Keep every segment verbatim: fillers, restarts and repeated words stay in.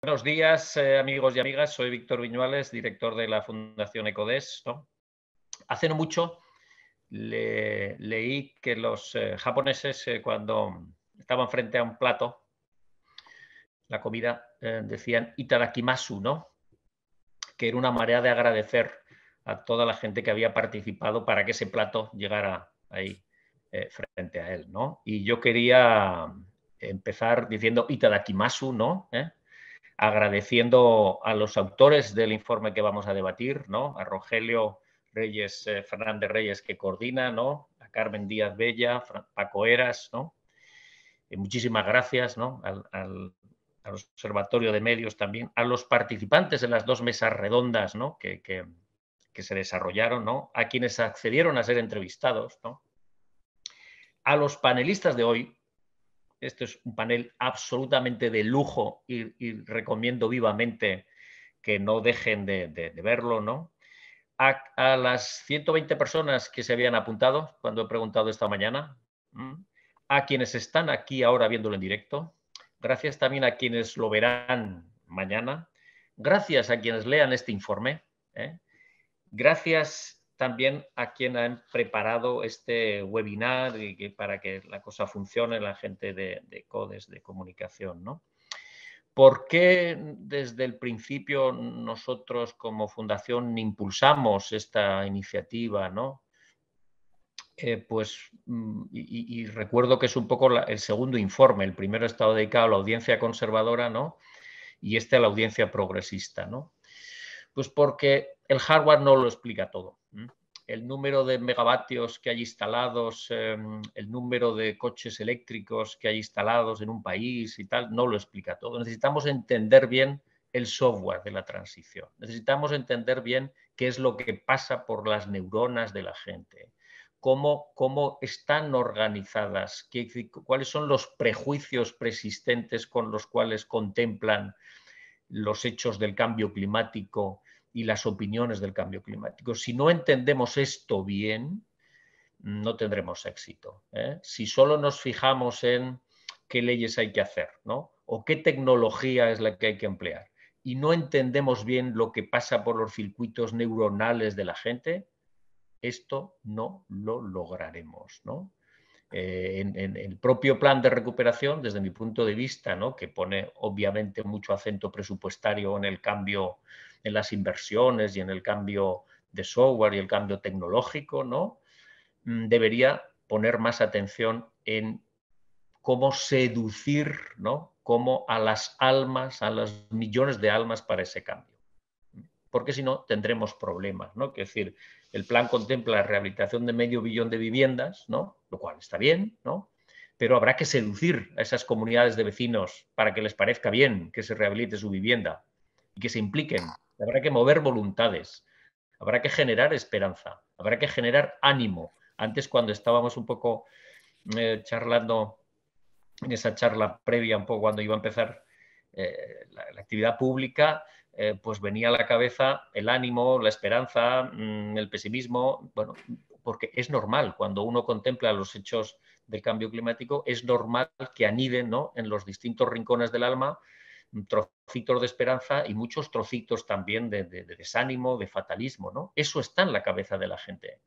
Buenos días, eh, amigos y amigas. Soy Víctor Viñuales, director de la Fundación Ecodes, ¿no? Hace no mucho le, leí que los eh, japoneses, eh, cuando estaban frente a un plato, la comida, eh, decían itadakimasu, ¿no? Que era una manera de agradecer a toda la gente que había participado para que ese plato llegara ahí eh, frente a él, ¿no? Y yo quería empezar diciendo itadakimasu, ¿no? ¿Eh? Agradeciendo a los autores del informe que vamos a debatir, ¿no? A Rogelio Reyes, eh, Fernández Reyes, que coordina, ¿no? A Carmen Díaz Bella, Paco Eras, ¿no? Y muchísimas gracias, ¿no? Al, al, al Observatorio de Medios también, a los participantes de las dos mesas redondas, ¿no? que, que, que se desarrollaron, ¿no? A quienes accedieron a ser entrevistados, ¿no? A los panelistas de hoy. Esto es un panel absolutamente de lujo y, y recomiendo vivamente que no dejen de, de, de verlo, ¿no? A, a las ciento veinte personas que se habían apuntado cuando he preguntado esta mañana, ¿m? A quienes están aquí ahora viéndolo en directo, gracias también a quienes lo verán mañana, gracias a quienes lean este informe, ¿eh? Gracias también a quien han preparado este webinar y que para que la cosa funcione, la gente de, de Ecodes de comunicación, ¿no? ¿Por qué desde el principio nosotros como fundación impulsamos esta iniciativa, ¿no? Eh, pues, y, y recuerdo que es un poco la, el segundo informe. El primero estaba dedicado a la audiencia conservadora, ¿no? Y este a la audiencia progresista, ¿no? Pues porque el hardware no lo explica todo. El número de megavatios que hay instalados, eh, el número de coches eléctricos que hay instalados en un país y tal, no lo explica todo. Necesitamos entender bien el software de la transición. Necesitamos entender bien qué es lo que pasa por las neuronas de la gente, cómo, cómo están organizadas, qué, cuáles son los prejuicios persistentes con los cuales contemplan los hechos del cambio climático y las opiniones del cambio climático. Si no entendemos esto bien, no tendremos éxito, ¿eh? Si solo nos fijamos en qué leyes hay que hacer, ¿no? O qué tecnología es la que hay que emplear, y no entendemos bien lo que pasa por los circuitos neuronales de la gente, esto no lo lograremos, ¿no? Eh, en, en el propio plan de recuperación, desde mi punto de vista, ¿no? Que pone obviamente mucho acento presupuestario en el cambio, en las inversiones y en el cambio de software y el cambio tecnológico, ¿no? Debería poner más atención en cómo seducir, ¿no? Cómo a las almas, a los millones de almas para ese cambio. Porque si no, tendremos problemas, ¿no? Es decir, el plan contempla la rehabilitación de medio billón de viviendas, ¿no? Lo cual está bien, ¿no? Pero habrá que seducir a esas comunidades de vecinos para que les parezca bien que se rehabilite su vivienda y que se impliquen. Habrá que mover voluntades, habrá que generar esperanza, habrá que generar ánimo. Antes, cuando estábamos un poco eh, charlando en esa charla previa, un poco cuando iba a empezar eh, la, la actividad pública, eh, pues venía a la cabeza el ánimo, la esperanza, mmm, el pesimismo, bueno, porque es normal, cuando uno contempla los hechos del cambio climático, es normal que aniden, ¿no?, en los distintos rincones del alma trocitos de esperanza y muchos trocitos también de, de, de desánimo, de fatalismo, ¿no? Eso está en la cabeza de la gente.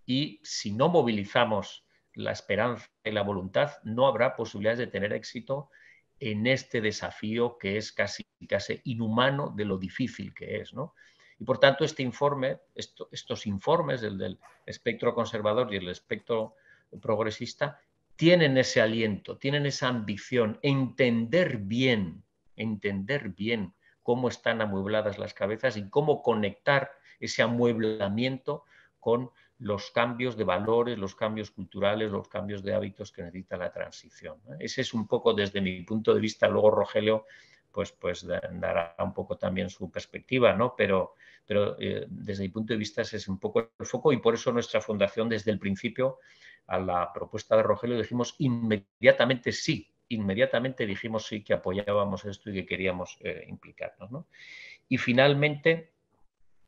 Y si no movilizamos la esperanza y la voluntad, no habrá posibilidades de tener éxito en este desafío que es casi, casi inhumano de lo difícil que es, ¿no? Y por tanto, este informe, esto, estos informes, el del espectro conservador y el espectro progresista, tienen ese aliento, tienen esa ambición, entender bien, entender bien cómo están amuebladas las cabezas y cómo conectar ese amueblamiento con los cambios de valores, los cambios culturales, los cambios de hábitos que necesita la transición. Ese es un poco desde mi punto de vista. Luego Rogelio pues, pues dará un poco también su perspectiva, ¿no? Pero, pero eh, desde mi punto de vista ese es un poco el foco, y por eso nuestra fundación desde el principio a la propuesta de Rogelio dijimos inmediatamente sí, inmediatamente dijimos sí, que apoyábamos esto y que queríamos eh, implicarnos, ¿no? Y finalmente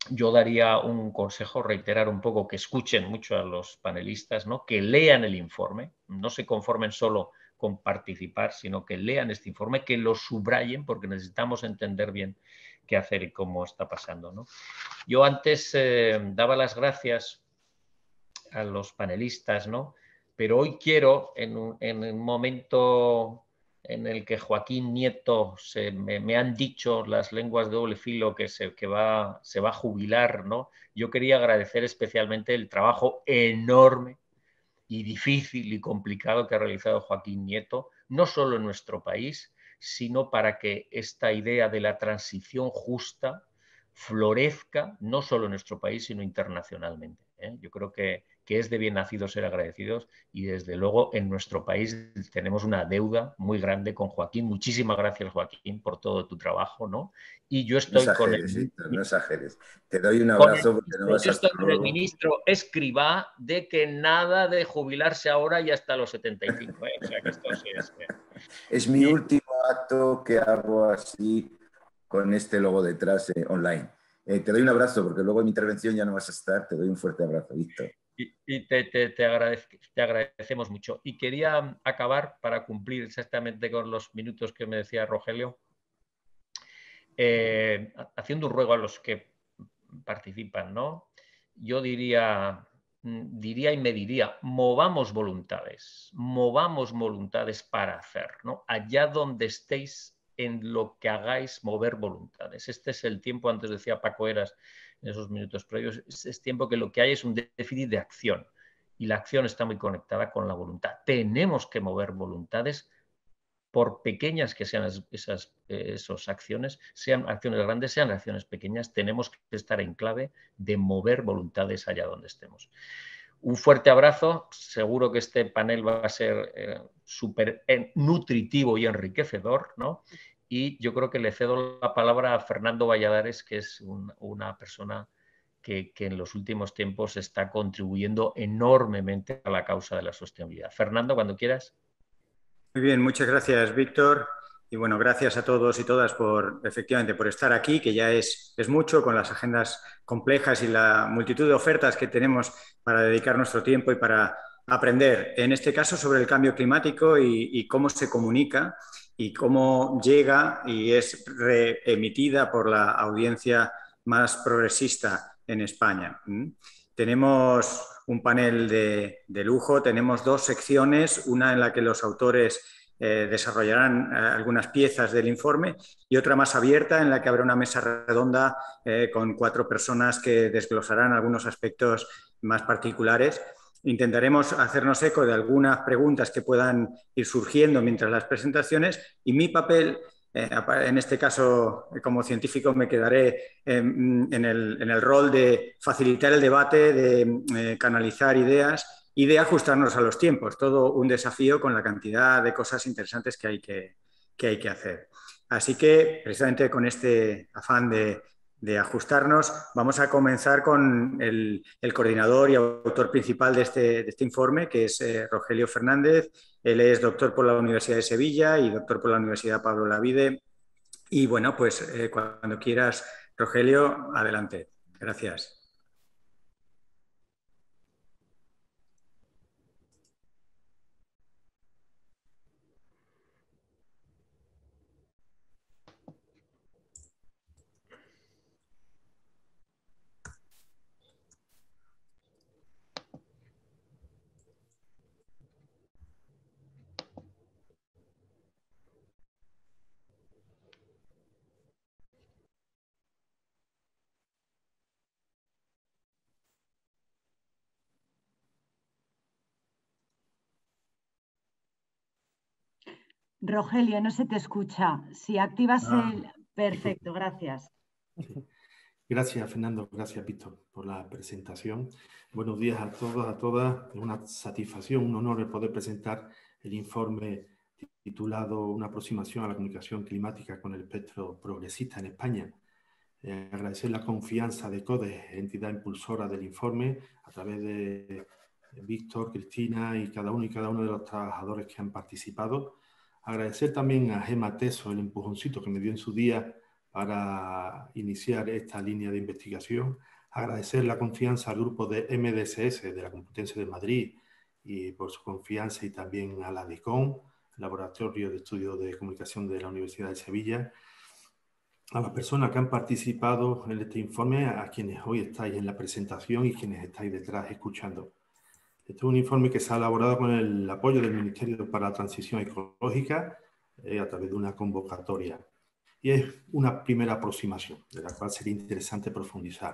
yo daría un consejo, reiterar un poco, que escuchen mucho a los panelistas, ¿no? Que lean el informe, no se conformen solo con participar, sino que lean este informe, que lo subrayen, porque necesitamos entender bien qué hacer y cómo está pasando, ¿no? Yo antes eh, daba las gracias a los panelistas, ¿no? Pero hoy quiero, en un, en un momento en el que Joaquín Nieto se, me, me, han dicho las lenguas de doble filo que, se, que va, se va a jubilar, ¿no? Yo quería agradecer especialmente el trabajo enorme y difícil y complicado que ha realizado Joaquín Nieto, no solo en nuestro país, sino para que esta idea de la transición justa florezca no solo en nuestro país, sino internacionalmente, ¿eh? Yo creo que, que es de bien nacido ser agradecidos y desde luego en nuestro país tenemos una deuda muy grande con Joaquín. Muchísimas gracias, Joaquín, por todo tu trabajo, ¿no? Y yo No estoy con exageres, él. Víctor, no exageres. Te doy un Con el abrazo porque no ministro, vas yo hasta estoy con el luego. ministro Escrivá de que nada de jubilarse ahora y hasta los setenta y cinco. ¿eh? O sea que esto sí es. ¿eh? Es mi Y, último acto que hago así con este logo detrás eh, online. Eh, te doy un abrazo porque luego en mi intervención ya no vas a estar. Te doy un fuerte abrazo, Víctor. y, y te, te, te, agradece, te agradecemos mucho. Y quería acabar para cumplir exactamente con los minutos que me decía Rogelio, eh, haciendo un ruego a los que participan, ¿no? Yo diría, diría y me diría, movamos voluntades, movamos voluntades para hacer, ¿no? Allá donde estéis, en lo que hagáis, mover voluntades. Este es el tiempo, antes decía Paco Eras en esos minutos previos, es, es tiempo que lo que hay es un déficit de acción y la acción está muy conectada con la voluntad. Tenemos que mover voluntades, por pequeñas que sean esas, esas acciones, sean acciones grandes, sean acciones pequeñas, tenemos que estar en clave de mover voluntades allá donde estemos. Un fuerte abrazo, seguro que este panel va a ser eh, súper nutritivo y enriquecedor, ¿no? Y yo creo que le cedo la palabra a Fernando Valladares, que es un, una persona que, que en los últimos tiempos está contribuyendo enormemente a la causa de la sostenibilidad. Fernando, cuando quieras. Muy bien, muchas gracias, Víctor. Y bueno, gracias a todos y todas por, efectivamente, por estar aquí, que ya es, es mucho con las agendas complejas y la multitud de ofertas que tenemos para dedicar nuestro tiempo y para aprender, en este caso, sobre el cambio climático y, y cómo se comunica y cómo llega y es reemitida por la audiencia más progresista en España. ¿Mm? Tenemos un panel de, de lujo, tenemos dos secciones, una en la que los autores eh, desarrollarán eh, algunas piezas del informe y otra más abierta en la que habrá una mesa redonda eh, con cuatro personas que desglosarán algunos aspectos más particulares. Intentaremos hacernos eco de algunas preguntas que puedan ir surgiendo mientras las presentaciones y mi papel, Eh, en este caso, como científico, me quedaré en, en, el, en el rol de facilitar el debate, de eh, canalizar ideas y de ajustarnos a los tiempos. Todo un desafío con la cantidad de cosas interesantes que hay que, que, hay que hacer. Así que, precisamente con este afán de, de ajustarnos, vamos a comenzar con el, el coordinador y autor principal de este, de este informe, que es eh, Rogelio Fernández. Él es doctor por la Universidad de Sevilla y doctor por la Universidad Pablo Olavide. Y bueno, pues eh, cuando quieras, Rogelio, adelante. Gracias. Rogelio, no se te escucha. Si activas Ah, el... Perfecto, gracias. Gracias, Fernando. Gracias, Víctor, por la presentación. Buenos días a todos, a todas. Es una satisfacción, un honor el poder presentar el informe titulado Una aproximación a la comunicación climática con el espectro progresista en España. Eh, agradecer la confianza de CODES, entidad impulsora del informe, a través de Víctor, Cristina y cada uno y cada uno de los trabajadores que han participado. Agradecer también a Gema Teso el empujoncito que me dio en su día para iniciar esta línea de investigación. Agradecer la confianza al grupo de M D S S de la Complutense de Madrid y por su confianza, y también a la DECOM, Laboratorio de Estudios de Comunicación de la Universidad de Sevilla, a las personas que han participado en este informe, a quienes hoy estáis en la presentación y quienes estáis detrás escuchando. Este es un informe que se ha elaborado con el apoyo del Ministerio para la Transición Ecológica eh, a través de una convocatoria. Y es una primera aproximación, de la cual sería interesante profundizar.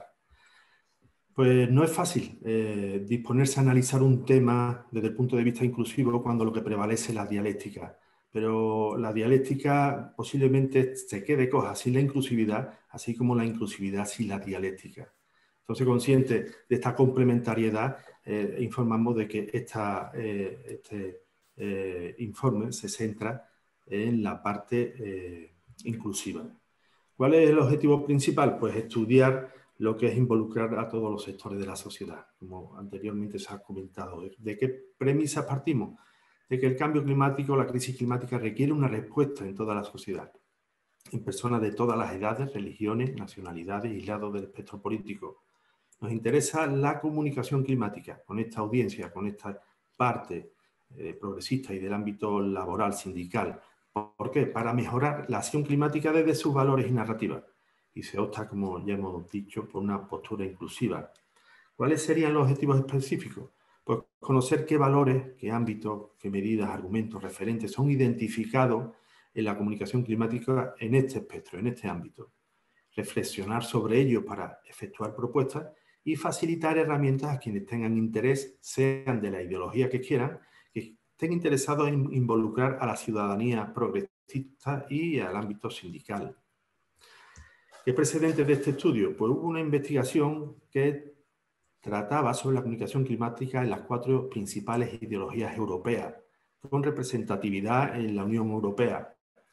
Pues no es fácil eh, disponerse a analizar un tema desde el punto de vista inclusivo cuando lo que prevalece es la dialéctica. Pero la dialéctica posiblemente se quede coja sin la inclusividad, así como la inclusividad sin la dialéctica. Entonces, consciente de esta complementariedad, eh, informamos de que esta, eh, este eh, informe se centra en la parte eh, inclusiva. ¿Cuál es el objetivo principal? Pues estudiar lo que es involucrar a todos los sectores de la sociedad, como anteriormente se ha comentado. ¿De qué premisas partimos? De que el cambio climático, la crisis climática, requiere una respuesta en toda la sociedad, en personas de todas las edades, religiones, nacionalidades y lados del espectro político. Nos interesa la comunicación climática con esta audiencia, con esta parte eh, progresista y del ámbito laboral, sindical. ¿Por qué? Para mejorar la acción climática desde sus valores y narrativas. Y se opta, como ya hemos dicho, por una postura inclusiva. ¿Cuáles serían los objetivos específicos? Pues conocer qué valores, qué ámbitos, qué medidas, argumentos, referentes son identificados en la comunicación climática en este espectro, en este ámbito. Reflexionar sobre ello para efectuar propuestas y facilitar herramientas a quienes tengan interés, sean de la ideología que quieran, que estén interesados en involucrar a la ciudadanía progresista y al ámbito sindical. ¿Qué precedentes de este estudio? Pues hubo una investigación que trataba sobre la comunicación climática en las cuatro principales ideologías europeas, con representatividad en la Unión Europea.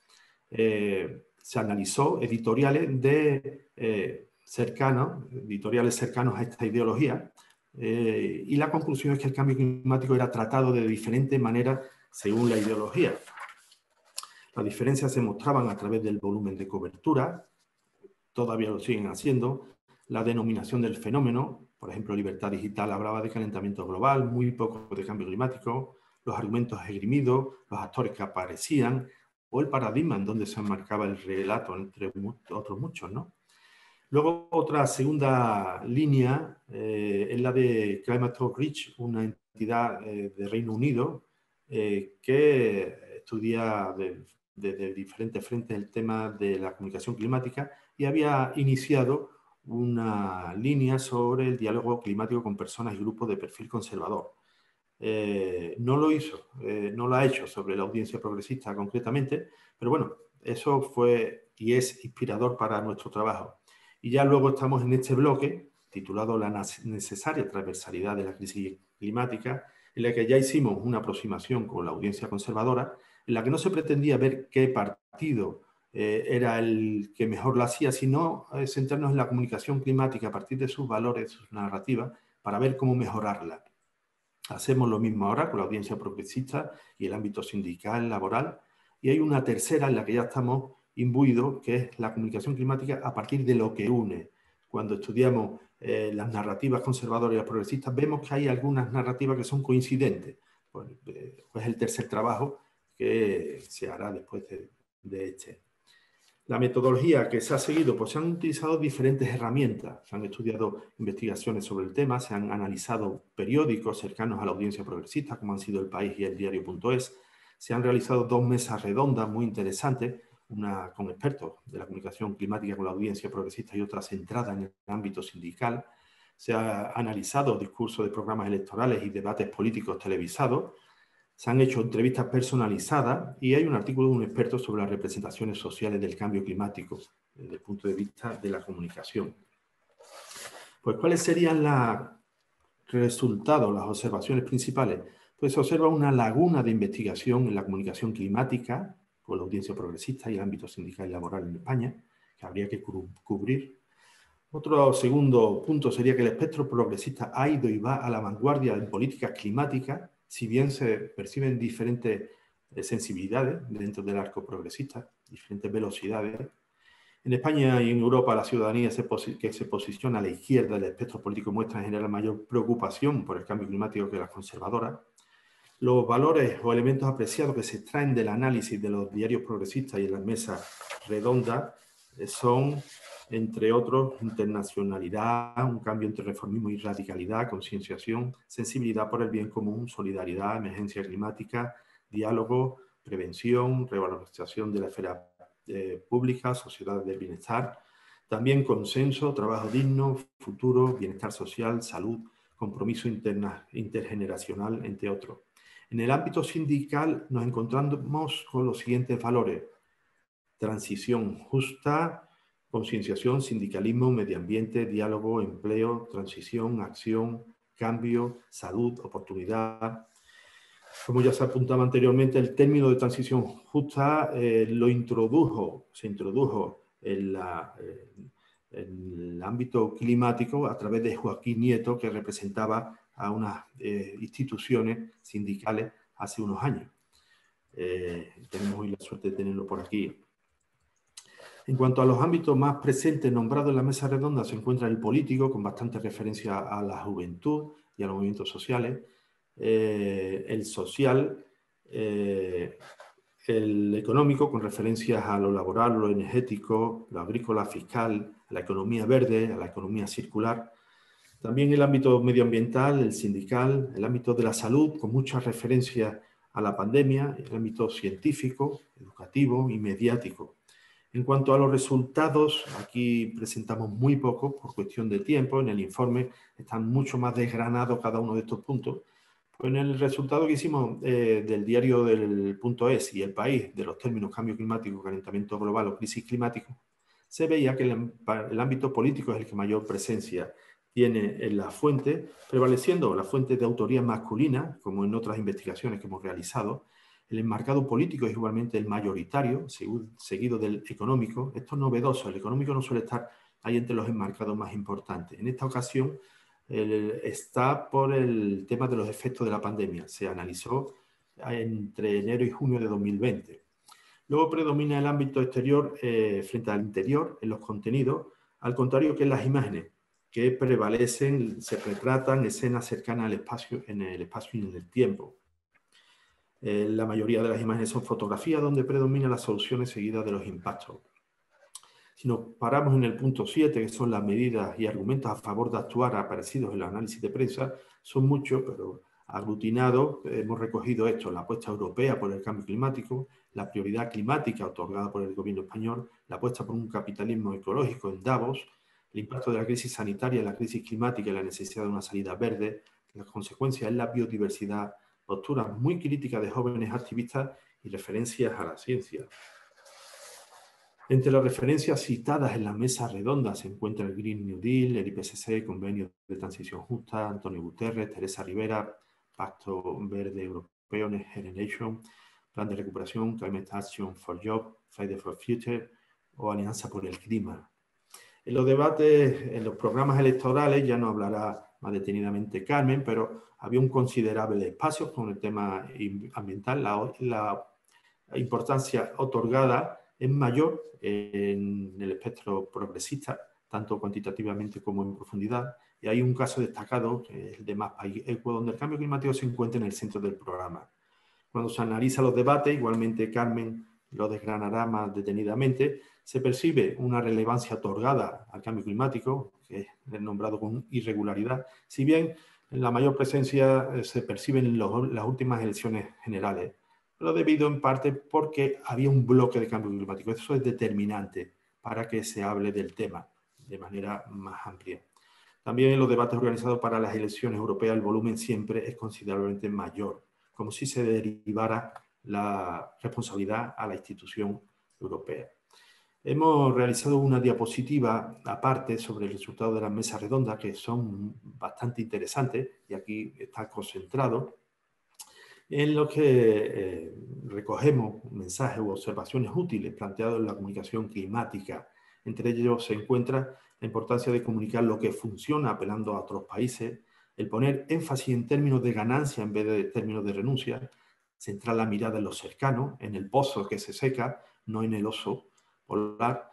Eh, se analizó editoriales de, eh, cercanos, editoriales cercanos a esta ideología, eh, y la conclusión es que el cambio climático era tratado de diferentes maneras según la ideología. Las diferencias se mostraban a través del volumen de cobertura, todavía lo siguen haciendo, la denominación del fenómeno, por ejemplo, Libertad Digital hablaba de calentamiento global, muy poco de cambio climático, los argumentos esgrimidos, los actores que aparecían, o el paradigma en donde se enmarcaba el relato, entre otros muchos, ¿no? Luego, otra segunda línea eh, es la de Climate Outreach, una entidad eh, de Reino Unido eh, que estudia desde de, de diferentes frentes el tema de la comunicación climática y había iniciado una línea sobre el diálogo climático con personas y grupos de perfil conservador. Eh, no lo hizo, eh, no lo ha hecho sobre la audiencia progresista concretamente, pero bueno, eso fue y es inspirador para nuestro trabajo. Y ya luego estamos en este bloque, titulado La necesaria transversalidad de la crisis climática, en la que ya hicimos una aproximación con la audiencia conservadora, en la que no se pretendía ver qué partido eh, era el que mejor lo hacía, sino eh, centrarnos en la comunicación climática a partir de sus valores, sus narrativas, para ver cómo mejorarla. Hacemos lo mismo ahora con la audiencia progresista y el ámbito sindical, laboral, y hay una tercera en la que ya estamos imbuidos, que es la comunicación climática a partir de lo que une. Cuando estudiamos eh, las narrativas conservadoras y las progresistas, vemos que hay algunas narrativas que son coincidentes. Pues, eh, pues el tercer trabajo que se hará después de, de este. La metodología que se ha seguido, pues se han utilizado diferentes herramientas, se han estudiado investigaciones sobre el tema, se han analizado periódicos cercanos a la audiencia progresista, como han sido El País y El Diario punto es, se han realizado dos mesas redondas muy interesantes, una con expertos de la comunicación climática con la audiencia progresista y otra centrada en el ámbito sindical, se ha analizado discursos de programas electorales y debates políticos televisados, se han hecho entrevistas personalizadas y hay un artículo de un experto sobre las representaciones sociales del cambio climático desde el punto de vista de la comunicación. Pues, ¿cuáles serían los resultados, las observaciones principales? Pues se observa una laguna de investigación en la comunicación climática con la audiencia progresista y el ámbito sindical y laboral en España, que habría que cubrir. Otro segundo punto sería que el espectro progresista ha ido y va a la vanguardia en políticas climáticas, si bien se perciben diferentes sensibilidades dentro del arco progresista, diferentes velocidades. En España y en Europa la ciudadanía se que se posiciona a la izquierda del espectro político muestra en general mayor preocupación por el cambio climático que las conservadoras. Los valores o elementos apreciados que se extraen del análisis de los diarios progresistas y en las mesas redondas son, entre otros, internacionalidad, un cambio entre reformismo y radicalidad, concienciación, sensibilidad por el bien común, solidaridad, emergencia climática, diálogo, prevención, revalorización de la esfera eh, pública, sociedad del bienestar, también consenso, trabajo digno, futuro, bienestar social, salud, compromiso interna, intergeneracional, entre otros. En el ámbito sindical nos encontramos con los siguientes valores: transición justa, concienciación, sindicalismo, medio ambiente, diálogo, empleo, transición, acción, cambio, salud, oportunidad. Como ya se apuntaba anteriormente, el término de transición justa eh, lo introdujo, se introdujo en, la, eh, en el ámbito climático a través de Joaquín Nieto, que representaba a unas eh, instituciones sindicales hace unos años. Eh, tenemos hoy la suerte de tenerlo por aquí. En cuanto a los ámbitos más presentes nombrados en la mesa redonda, se encuentra el político, con bastante referencia a la juventud y a los movimientos sociales, eh, el social, eh, el económico, con referencias a lo laboral, lo energético, lo agrícola, fiscal, a la economía verde, a la economía circular. También el ámbito medioambiental, el sindical, el ámbito de la salud, con muchas referencias a la pandemia, el ámbito científico, educativo y mediático. En cuanto a los resultados, aquí presentamos muy poco por cuestión de tiempo. En el informe están mucho más desgranados cada uno de estos puntos. Pues en el resultado que hicimos eh, del diario del Punto Es y El País, de los términos cambio climático, calentamiento global o crisis climática, se veía que el, el ámbito político es el que mayor presencia tiene en la fuente, prevaleciendo la fuente de autoría masculina, como en otras investigaciones que hemos realizado. El enmarcado político es igualmente el mayoritario, seguido del económico. Esto es novedoso, el económico no suele estar ahí entre los enmarcados más importantes. En esta ocasión el, está por el tema de los efectos de la pandemia. Se analizó entre enero y junio de dos mil veinte. Luego predomina el ámbito exterior eh, frente al interior en los contenidos, al contrario que en las imágenes, que prevalecen, se retratan escenas cercanas al espacio, en el espacio y en el tiempo. Eh, la mayoría de las imágenes son fotografías donde predominan las soluciones seguidas de los impactos. Si nos paramos en el punto siete, que son las medidas y argumentos a favor de actuar aparecidos en el análisis de prensa, son muchos, pero aglutinados hemos recogido esto: la apuesta europea por el cambio climático, la prioridad climática otorgada por el gobierno español, la apuesta por un capitalismo ecológico en Davos, el impacto de la crisis sanitaria, la crisis climática y la necesidad de una salida verde, las consecuencias en la biodiversidad, posturas muy críticas de jóvenes activistas y referencias a la ciencia. Entre las referencias citadas en la mesa redonda se encuentra el Green New Deal, el I P C C, Convenio de Transición Justa, Antonio Guterres, Teresa Rivera, Pacto Verde Europeo, Next Generation, Plan de Recuperación, Climate Action for Jobs, Friday for Future o Alianza por el Clima. En los debates, en los programas electorales, ya no hablará más detenidamente Carmen, pero había un considerable espacio con el tema ambiental. La, la importancia otorgada es mayor en el espectro progresista, tanto cuantitativamente como en profundidad. Y hay un caso destacado, que es el de Más País Equo, donde el cambio climático se encuentra en el centro del programa. Cuando se analizan los debates, igualmente Carmen lo desgranará más detenidamente, se percibe una relevancia otorgada al cambio climático, que es nombrado con irregularidad, si bien la mayor presencia se percibe en los, las últimas elecciones generales, pero debido en parte porque había un bloque de cambio climático. Eso es determinante para que se hable del tema de manera más amplia. También en los debates organizados para las elecciones europeas el volumen siempre es considerablemente mayor, como si se derivara la responsabilidad a la institución europea. Hemos realizado una diapositiva aparte sobre el resultado de las mesas redondas, que son bastante interesantes, y aquí está concentrado, en lo que eh, recogemos mensajes u observaciones útiles planteados en la comunicación climática. Entre ellos se encuentra la importancia de comunicar lo que funciona apelando a otros países, el poner énfasis en términos de ganancia en vez de términos de renuncia, centrar la mirada en lo cercano, en el pozo que se seca, no en el oso polar,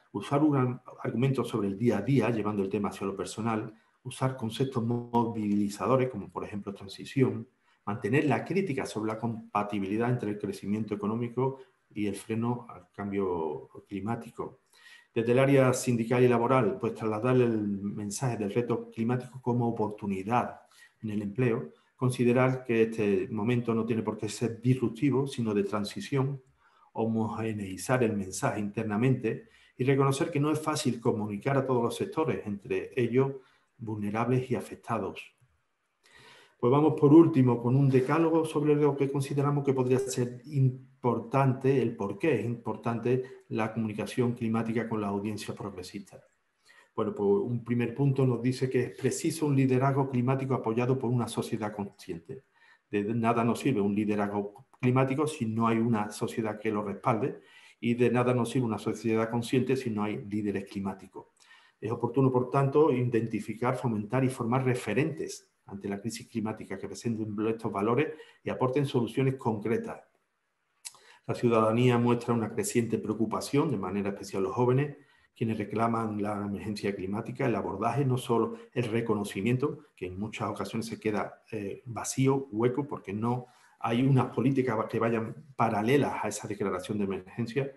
usar un argumento sobre el día a día, llevando el tema hacia lo personal, usar conceptos movilizadores, como por ejemplo transición, mantener la crítica sobre la compatibilidad entre el crecimiento económico y el freno al cambio climático. Desde el área sindical y laboral, pues trasladar el mensaje del reto climático como oportunidad en el empleo, considerar que este momento no tiene por qué ser disruptivo, sino de transición, homogeneizar el mensaje internamente y reconocer que no es fácil comunicar a todos los sectores, entre ellos vulnerables y afectados. Pues vamos por último con un decálogo sobre lo que consideramos que podría ser importante, el por qué es importante la comunicación climática con la audiencia progresista. Bueno, pues un primer punto nos dice que es preciso un liderazgo climático apoyado por una sociedad consciente. De nada nos sirve un liderazgo climático si no hay una sociedad que lo respalde, y de nada nos sirve una sociedad consciente si no hay líderes climáticos. Es oportuno, por tanto, identificar, fomentar y formar referentes ante la crisis climática que presenten estos valores y aporten soluciones concretas. La ciudadanía muestra una creciente preocupación, de manera especial los jóvenes, quienes reclaman la emergencia climática, el abordaje, no solo el reconocimiento, que en muchas ocasiones se queda eh, vacío, hueco, porque no hay unas políticas que vayan paralelas a esa declaración de emergencia,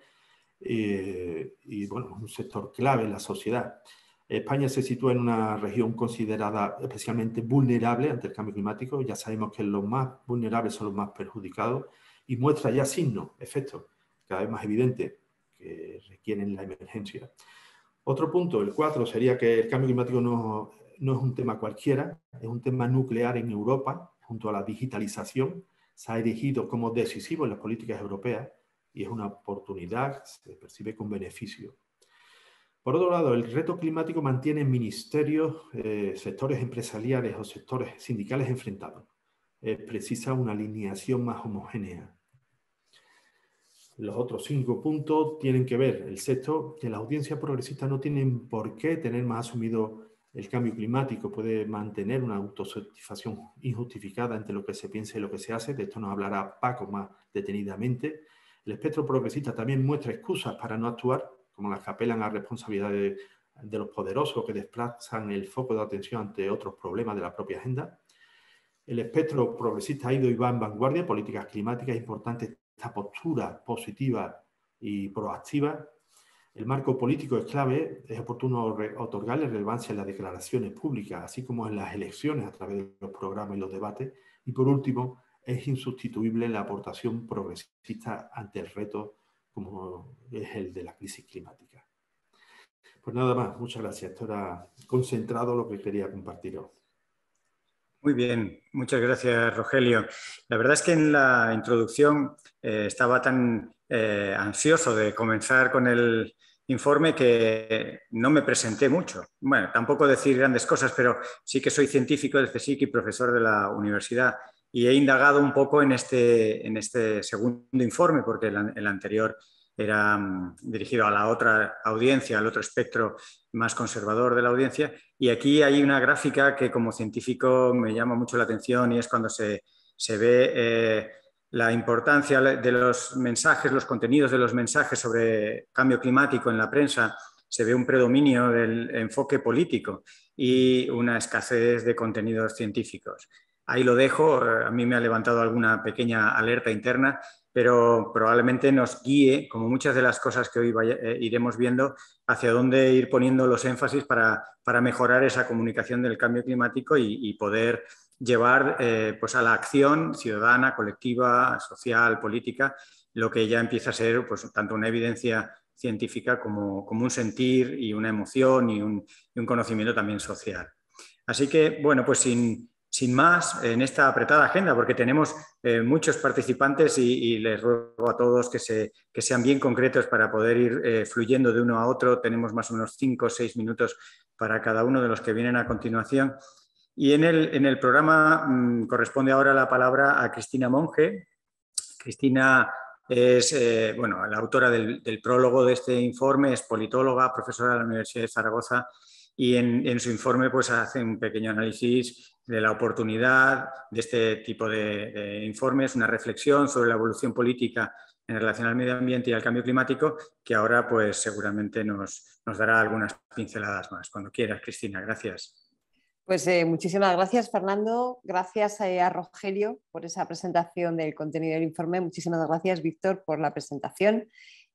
eh, y bueno, un sector clave en la sociedad. España se sitúa en una región considerada especialmente vulnerable ante el cambio climático. Ya sabemos que los más vulnerables son los más perjudicados y muestra ya signos, efectos cada vez más evidentes que requieren la emergencia. Otro punto, el cuatro, sería que el cambio climático no, no es un tema cualquiera, es un tema nuclear en Europa, junto a la digitalización. Se ha erigido como decisivo en las políticas europeas y es una oportunidad, se percibe con beneficio. Por otro lado, el reto climático mantiene ministerios, eh, sectores empresariales o sectores sindicales enfrentados. Es precisa una alineación más homogénea. Los otros cinco puntos tienen que ver, el sexto, que la audiencia progresista no tienen por qué tener más asumido el cambio climático, puede mantener una autosatisfacción injustificada entre lo que se piensa y lo que se hace. De esto nos hablará Paco más detenidamente. El espectro progresista también muestra excusas para no actuar, como las que apelan a responsabilidades de los poderosos que desplazan el foco de atención ante otros problemas de la propia agenda. El espectro progresista ha ido y va en vanguardia, políticas climáticas, importante esta postura positiva y proactiva. El marco político es clave, es oportuno otorgarle relevancia en las declaraciones públicas, así como en las elecciones a través de los programas y los debates. Y por último, es insustituible la aportación progresista ante el reto como es el de la crisis climática. Pues nada más, muchas gracias. Esto era concentrado lo que quería compartir hoy. Muy bien, muchas gracias, Rogelio. La verdad es que en la introducción eh, estaba tan eh, ansioso de comenzar con el informe que no me presenté mucho. Bueno, tampoco decir grandes cosas, pero sí que soy científico del CSIC y profesor de la universidad. Y he indagado un poco en este, en este segundo informe, porque el, el anterior era um, dirigido a la otra audiencia, al otro espectro más conservador de la audiencia. Y aquí hay una gráfica que como científico me llama mucho la atención y es cuando se, se ve eh, la importancia de los mensajes, los contenidos de los mensajes sobre cambio climático en la prensa. Se ve un predominio del enfoque político y una escasez de contenidos científicos. Ahí lo dejo, a mí me ha levantado alguna pequeña alerta interna, pero probablemente nos guíe, como muchas de las cosas que hoy vaya, eh, iremos viendo, hacia dónde ir poniendo los énfasis para, para mejorar esa comunicación del cambio climático y, y poder llevar eh, pues a la acción ciudadana, colectiva, social, política, lo que ya empieza a ser pues, tanto una evidencia científica como, como un sentir y una emoción y un, y un conocimiento también social. Así que, bueno, pues sin... Sin más, en esta apretada agenda, porque tenemos eh, muchos participantes y, y les ruego a todos que, se, que sean bien concretos para poder ir eh, fluyendo de uno a otro. Tenemos más o menos cinco o seis minutos para cada uno de los que vienen a continuación. Y en el, en el programa mmm, corresponde ahora la palabra a Cristina Monge. Cristina es eh, bueno, la autora del, del prólogo de este informe, es politóloga, profesora de la Universidad de Zaragoza y en, en su informe pues, hace un pequeño análisis de la oportunidad de este tipo de, de informes, una reflexión sobre la evolución política en relación al medio ambiente y al cambio climático, que ahora pues seguramente nos, nos dará algunas pinceladas más. Cuando quieras, Cristina, gracias. Pues eh, muchísimas gracias, Fernando. Gracias eh, a Rogelio por esa presentación del contenido del informe. Muchísimas gracias, Víctor, por la presentación.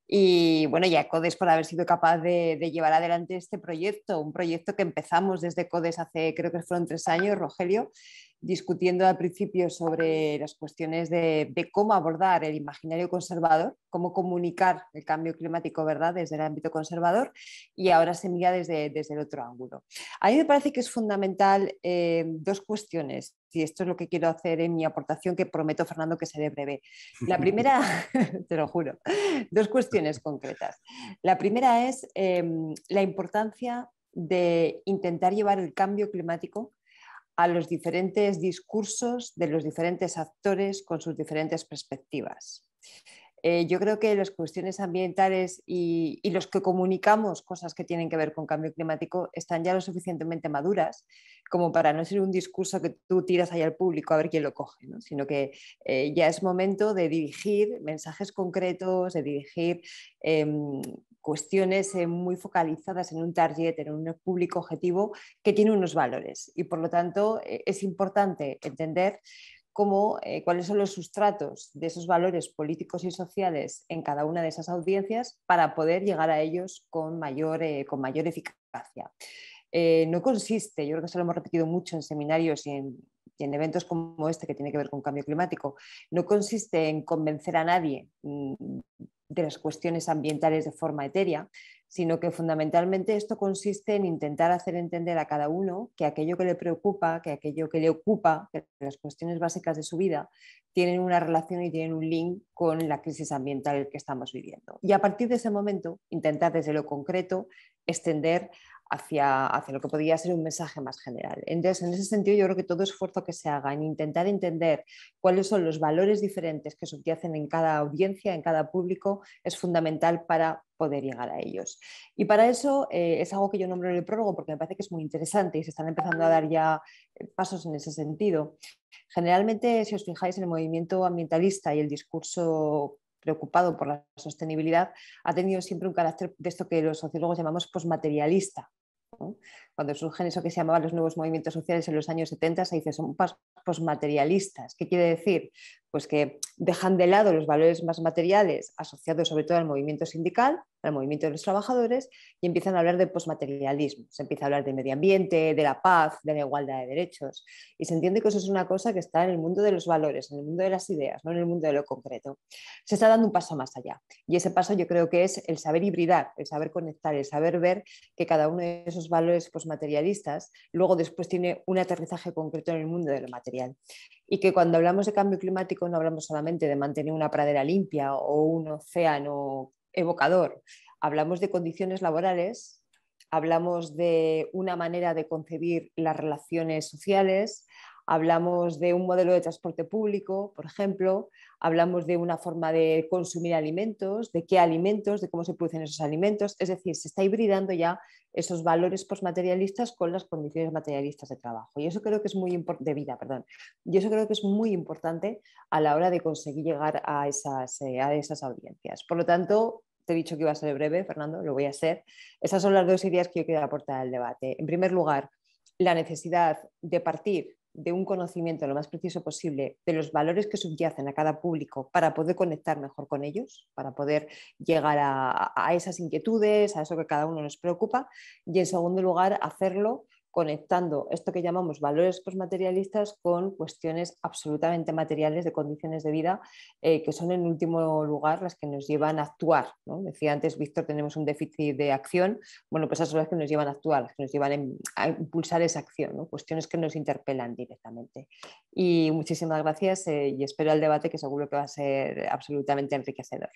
Y bueno, y a CODES por haber sido capaz de, de llevar adelante este proyecto, un proyecto que empezamos desde CODES hace, creo que fueron tres años, Rogelio, discutiendo al principio sobre las cuestiones de, de cómo abordar el imaginario conservador, cómo comunicar el cambio climático, ¿verdad?, desde el ámbito conservador, y ahora se mira desde, desde el otro ángulo. A mí me parece que es fundamental eh, dos cuestiones, y esto es lo que quiero hacer en mi aportación, que prometo, Fernando, que seré breve. La primera, te lo juro, dos cuestiones concretas. La primera es eh, la importancia de intentar llevar el cambio climático a los diferentes discursos de los diferentes actores con sus diferentes perspectivas. Eh, yo creo que las cuestiones ambientales y, y los que comunicamos cosas que tienen que ver con cambio climático están ya lo suficientemente maduras como para no ser un discurso que tú tiras ahí al público a ver quién lo coge, ¿no? Sino que eh, ya es momento de dirigir mensajes concretos, de dirigir eh, cuestiones eh, muy focalizadas en un target, en un público objetivo que tiene unos valores. Y por lo tanto eh, es importante entender cómo, eh, cuáles son los sustratos de esos valores políticos y sociales en cada una de esas audiencias para poder llegar a ellos con mayor, eh, con mayor eficacia. Eh, no consiste, yo creo que eso lo hemos repetido mucho en seminarios y en, y en eventos como este que tiene que ver con cambio climático, no consiste en convencer a nadie mmm, de las cuestiones ambientales de forma etérea, sino que fundamentalmente esto consiste en intentar hacer entender a cada uno que aquello que le preocupa, que aquello que le ocupa, que las cuestiones básicas de su vida tienen una relación y tienen un link con la crisis ambiental que estamos viviendo. Y a partir de ese momento, intentar desde lo concreto extender hacia, hacia lo que podría ser un mensaje más general. Entonces, en ese sentido, yo creo que todo esfuerzo que se haga en intentar entender cuáles son los valores diferentes que subyacen en cada audiencia, en cada público, es fundamental para poder llegar a ellos. Y para eso eh, es algo que yo nombro en el prólogo porque me parece que es muy interesante y se están empezando a dar ya pasos en ese sentido. Generalmente, si os fijáis en el movimiento ambientalista y el discurso preocupado por la sostenibilidad, ha tenido siempre un carácter de esto que los sociólogos llamamos posmaterialista, ¿no? Cuando surgen eso que se llamaban los nuevos movimientos sociales en los años setenta, se dice son posmaterialistas. ¿Qué quiere decir? Pues que dejan de lado los valores más materiales asociados sobre todo al movimiento sindical, al movimiento de los trabajadores, y empiezan a hablar de posmaterialismo. Se empieza a hablar del medio ambiente, de la paz, de la igualdad de derechos, y se entiende que eso es una cosa que está en el mundo de los valores, en el mundo de las ideas, no en el mundo de lo concreto. Se está dando un paso más allá, y ese paso yo creo que es el saber hibridar, el saber conectar, el saber ver que cada uno de esos valores posmaterialistas luego después tiene un aterrizaje concreto en el mundo de lo material. Y que cuando hablamos de cambio climático no hablamos solamente de mantener una pradera limpia o un océano evocador, hablamos de condiciones laborales, hablamos de una manera de concebir las relaciones sociales, hablamos de un modelo de transporte público, por ejemplo, hablamos de una forma de consumir alimentos, de qué alimentos, de cómo se producen esos alimentos, es decir, se está hibridando ya esos valores postmaterialistas con las condiciones materialistas de trabajo. Y eso creo que es muy de vida, perdón. Y eso creo que es muy importante a la hora de conseguir llegar a esas, eh, a esas audiencias. Por lo tanto, te he dicho que iba a ser breve, Fernando, lo voy a hacer. Esas son las dos ideas que yo quiero aportar al debate. En primer lugar, la necesidad de partir de un conocimiento lo más preciso posible de los valores que subyacen a cada público para poder conectar mejor con ellos, para poder llegar a, a esas inquietudes, a eso que cada uno nos preocupa, y en segundo lugar hacerlo conectando esto que llamamos valores postmaterialistas con cuestiones absolutamente materiales de condiciones de vida eh, que son en último lugar las que nos llevan a actuar, ¿no? Decía antes Víctor, tenemos un déficit de acción, bueno, pues esas son las que nos llevan a actuar, las que nos llevan en, a impulsar esa acción, ¿no? Cuestiones que nos interpelan directamente. Y muchísimas gracias eh, y espero el debate que seguro que va a ser absolutamente enriquecedor.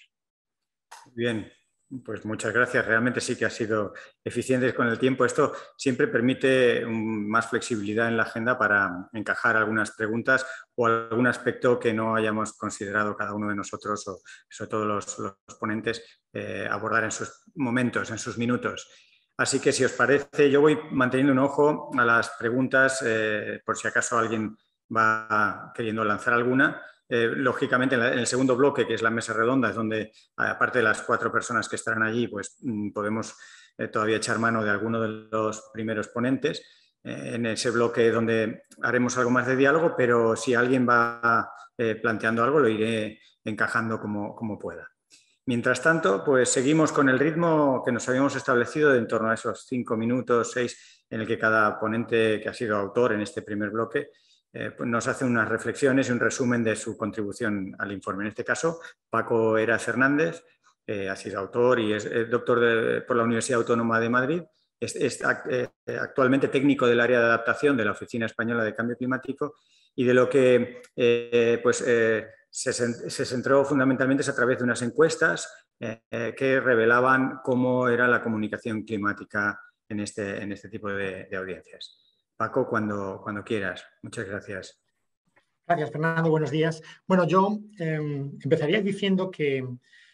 Bien. Pues muchas gracias. Realmente sí que ha sido eficiente con el tiempo. Esto siempre permite más flexibilidad en la agenda para encajar algunas preguntas o algún aspecto que no hayamos considerado cada uno de nosotros o sobre todo los, los ponentes eh, abordar en sus momentos, en sus minutos. Así que si os parece, yo voy manteniendo un ojo a las preguntas eh, por si acaso alguien va queriendo lanzar alguna. eh, lógicamente, en, la, en el segundo bloque, que es la mesa redonda, es donde, aparte de las cuatro personas que estarán allí, pues mm, podemos eh, todavía echar mano de alguno de los primeros ponentes. Eh, en ese bloque donde haremos algo más de diálogo, pero si alguien va eh, planteando algo, lo iré encajando como, como pueda. Mientras tanto, pues seguimos con el ritmo que nos habíamos establecido de en torno a esos cinco minutos, seis, en el que cada ponente que ha sido autor en este primer bloque eh, pues nos hace unas reflexiones y un resumen de su contribución al informe. En este caso, Paco Heras Hernández eh, ha sido autor y es, es doctor de, por la Universidad Autónoma de Madrid. Es, es eh, actualmente técnico del área de adaptación de la Oficina Española de Cambio Climático y de lo que eh, pues, eh, se, se centró fundamentalmente es a través de unas encuestas eh, que revelaban cómo era la comunicación climática en este, en este tipo de, de audiencias. Paco, cuando, cuando quieras. Muchas gracias. Gracias, Fernando. Buenos días. Bueno, yo eh, empezaría diciendo que,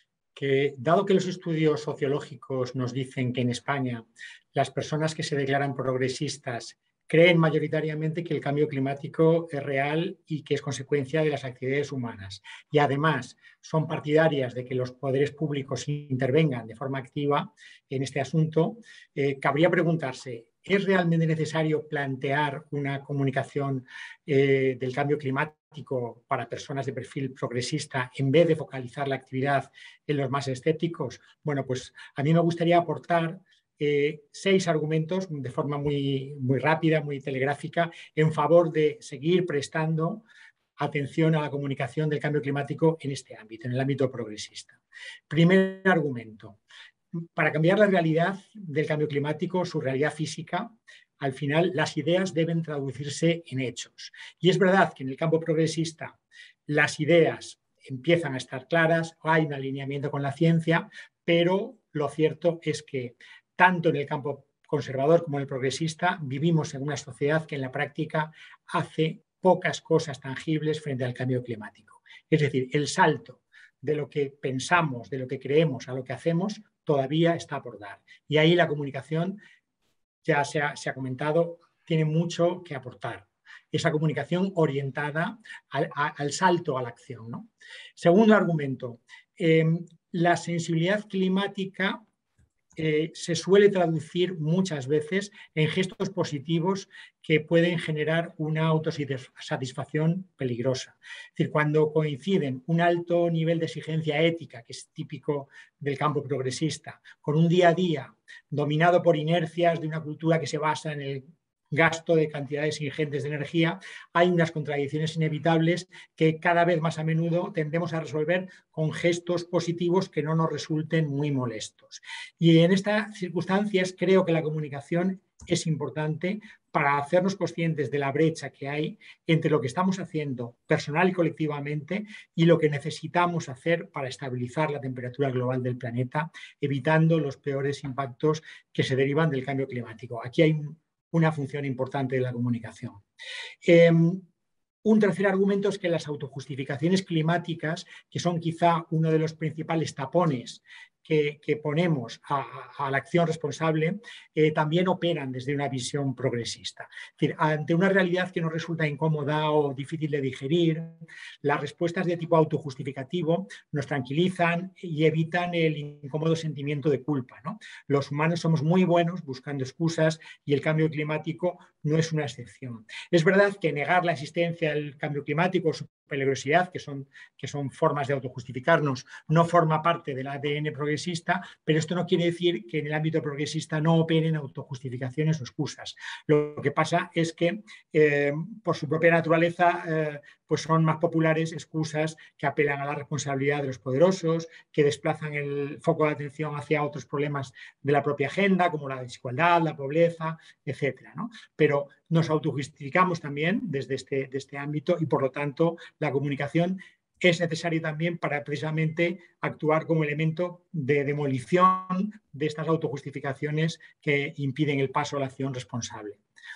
que, dado que los estudios sociológicos nos dicen que en España las personas que se declaran progresistas creen mayoritariamente que el cambio climático es real y que es consecuencia de las actividades humanas. Y además son partidarias de que los poderes públicos intervengan de forma activa en este asunto. Eh, cabría preguntarse, ¿es realmente necesario plantear una comunicación eh, del cambio climático para personas de perfil progresista en vez de focalizar la actividad en los más escépticos? Bueno, pues a mí me gustaría aportar Eh, seis argumentos de forma muy, muy rápida, muy telegráfica, en favor de seguir prestando atención a la comunicación del cambio climático en este ámbito, en el ámbito progresista. Primer argumento. Para cambiar la realidad del cambio climático, su realidad física, al final las ideas deben traducirse en hechos. Y es verdad que en el campo progresista las ideas empiezan a estar claras, hay un alineamiento con la ciencia, pero lo cierto es que tanto en el campo conservador como en el progresista vivimos en una sociedad que en la práctica hace pocas cosas tangibles frente al cambio climático. Es decir, el salto de lo que pensamos, de lo que creemos a lo que hacemos, todavía está por dar. Y ahí la comunicación, ya se ha, se ha comentado, tiene mucho que aportar. Esa comunicación orientada al, a, al salto a la acción, ¿no? Segundo argumento, eh, la sensibilidad climática Eh, se suele traducir muchas veces en gestos positivos que pueden generar una autosatisfacción peligrosa. Es decir, cuando coinciden un alto nivel de exigencia ética, que es típico del campo progresista, con un día a día dominado por inercias de una cultura que se basa en el gasto de cantidades ingentes de energía, hay unas contradicciones inevitables que cada vez más a menudo tendemos a resolver con gestos positivos que no nos resulten muy molestos. Y en estas circunstancias creo que la comunicación es importante para hacernos conscientes de la brecha que hay entre lo que estamos haciendo personal y colectivamente y lo que necesitamos hacer para estabilizar la temperatura global del planeta, evitando los peores impactos que se derivan del cambio climático. Aquí hay un una función importante de la comunicación. Eh, un tercer argumento es que las autojustificaciones climáticas, que son quizá uno de los principales tapones que, que ponemos a, a la acción responsable, eh, también operan desde una visión progresista. Es decir, ante una realidad que nos resulta incómoda o difícil de digerir, las respuestas de tipo autojustificativo nos tranquilizan y evitan el incómodo sentimiento de culpa, ¿no? Los humanos somos muy buenos buscando excusas y el cambio climático no es una excepción. Es verdad que negar la existencia del cambio climático, su peligrosidad, que son, que son formas de autojustificarnos, no forma parte del A D N progresista, pero esto no quiere decir que en el ámbito progresista no operen autojustificaciones o excusas. Lo que pasa es que eh, por su propia naturaleza eh, pues son más populares excusas que apelan a la responsabilidad de los poderosos, que desplazan el foco de atención hacia otros problemas de la propia agenda, como la desigualdad, la pobreza, etcétera, ¿no? Pero nos autojustificamos también desde este, de este ámbito y, por lo tanto, la comunicación es necesaria también para precisamente actuar como elemento de demolición de estas autojustificaciones que impiden el paso a la acción responsable.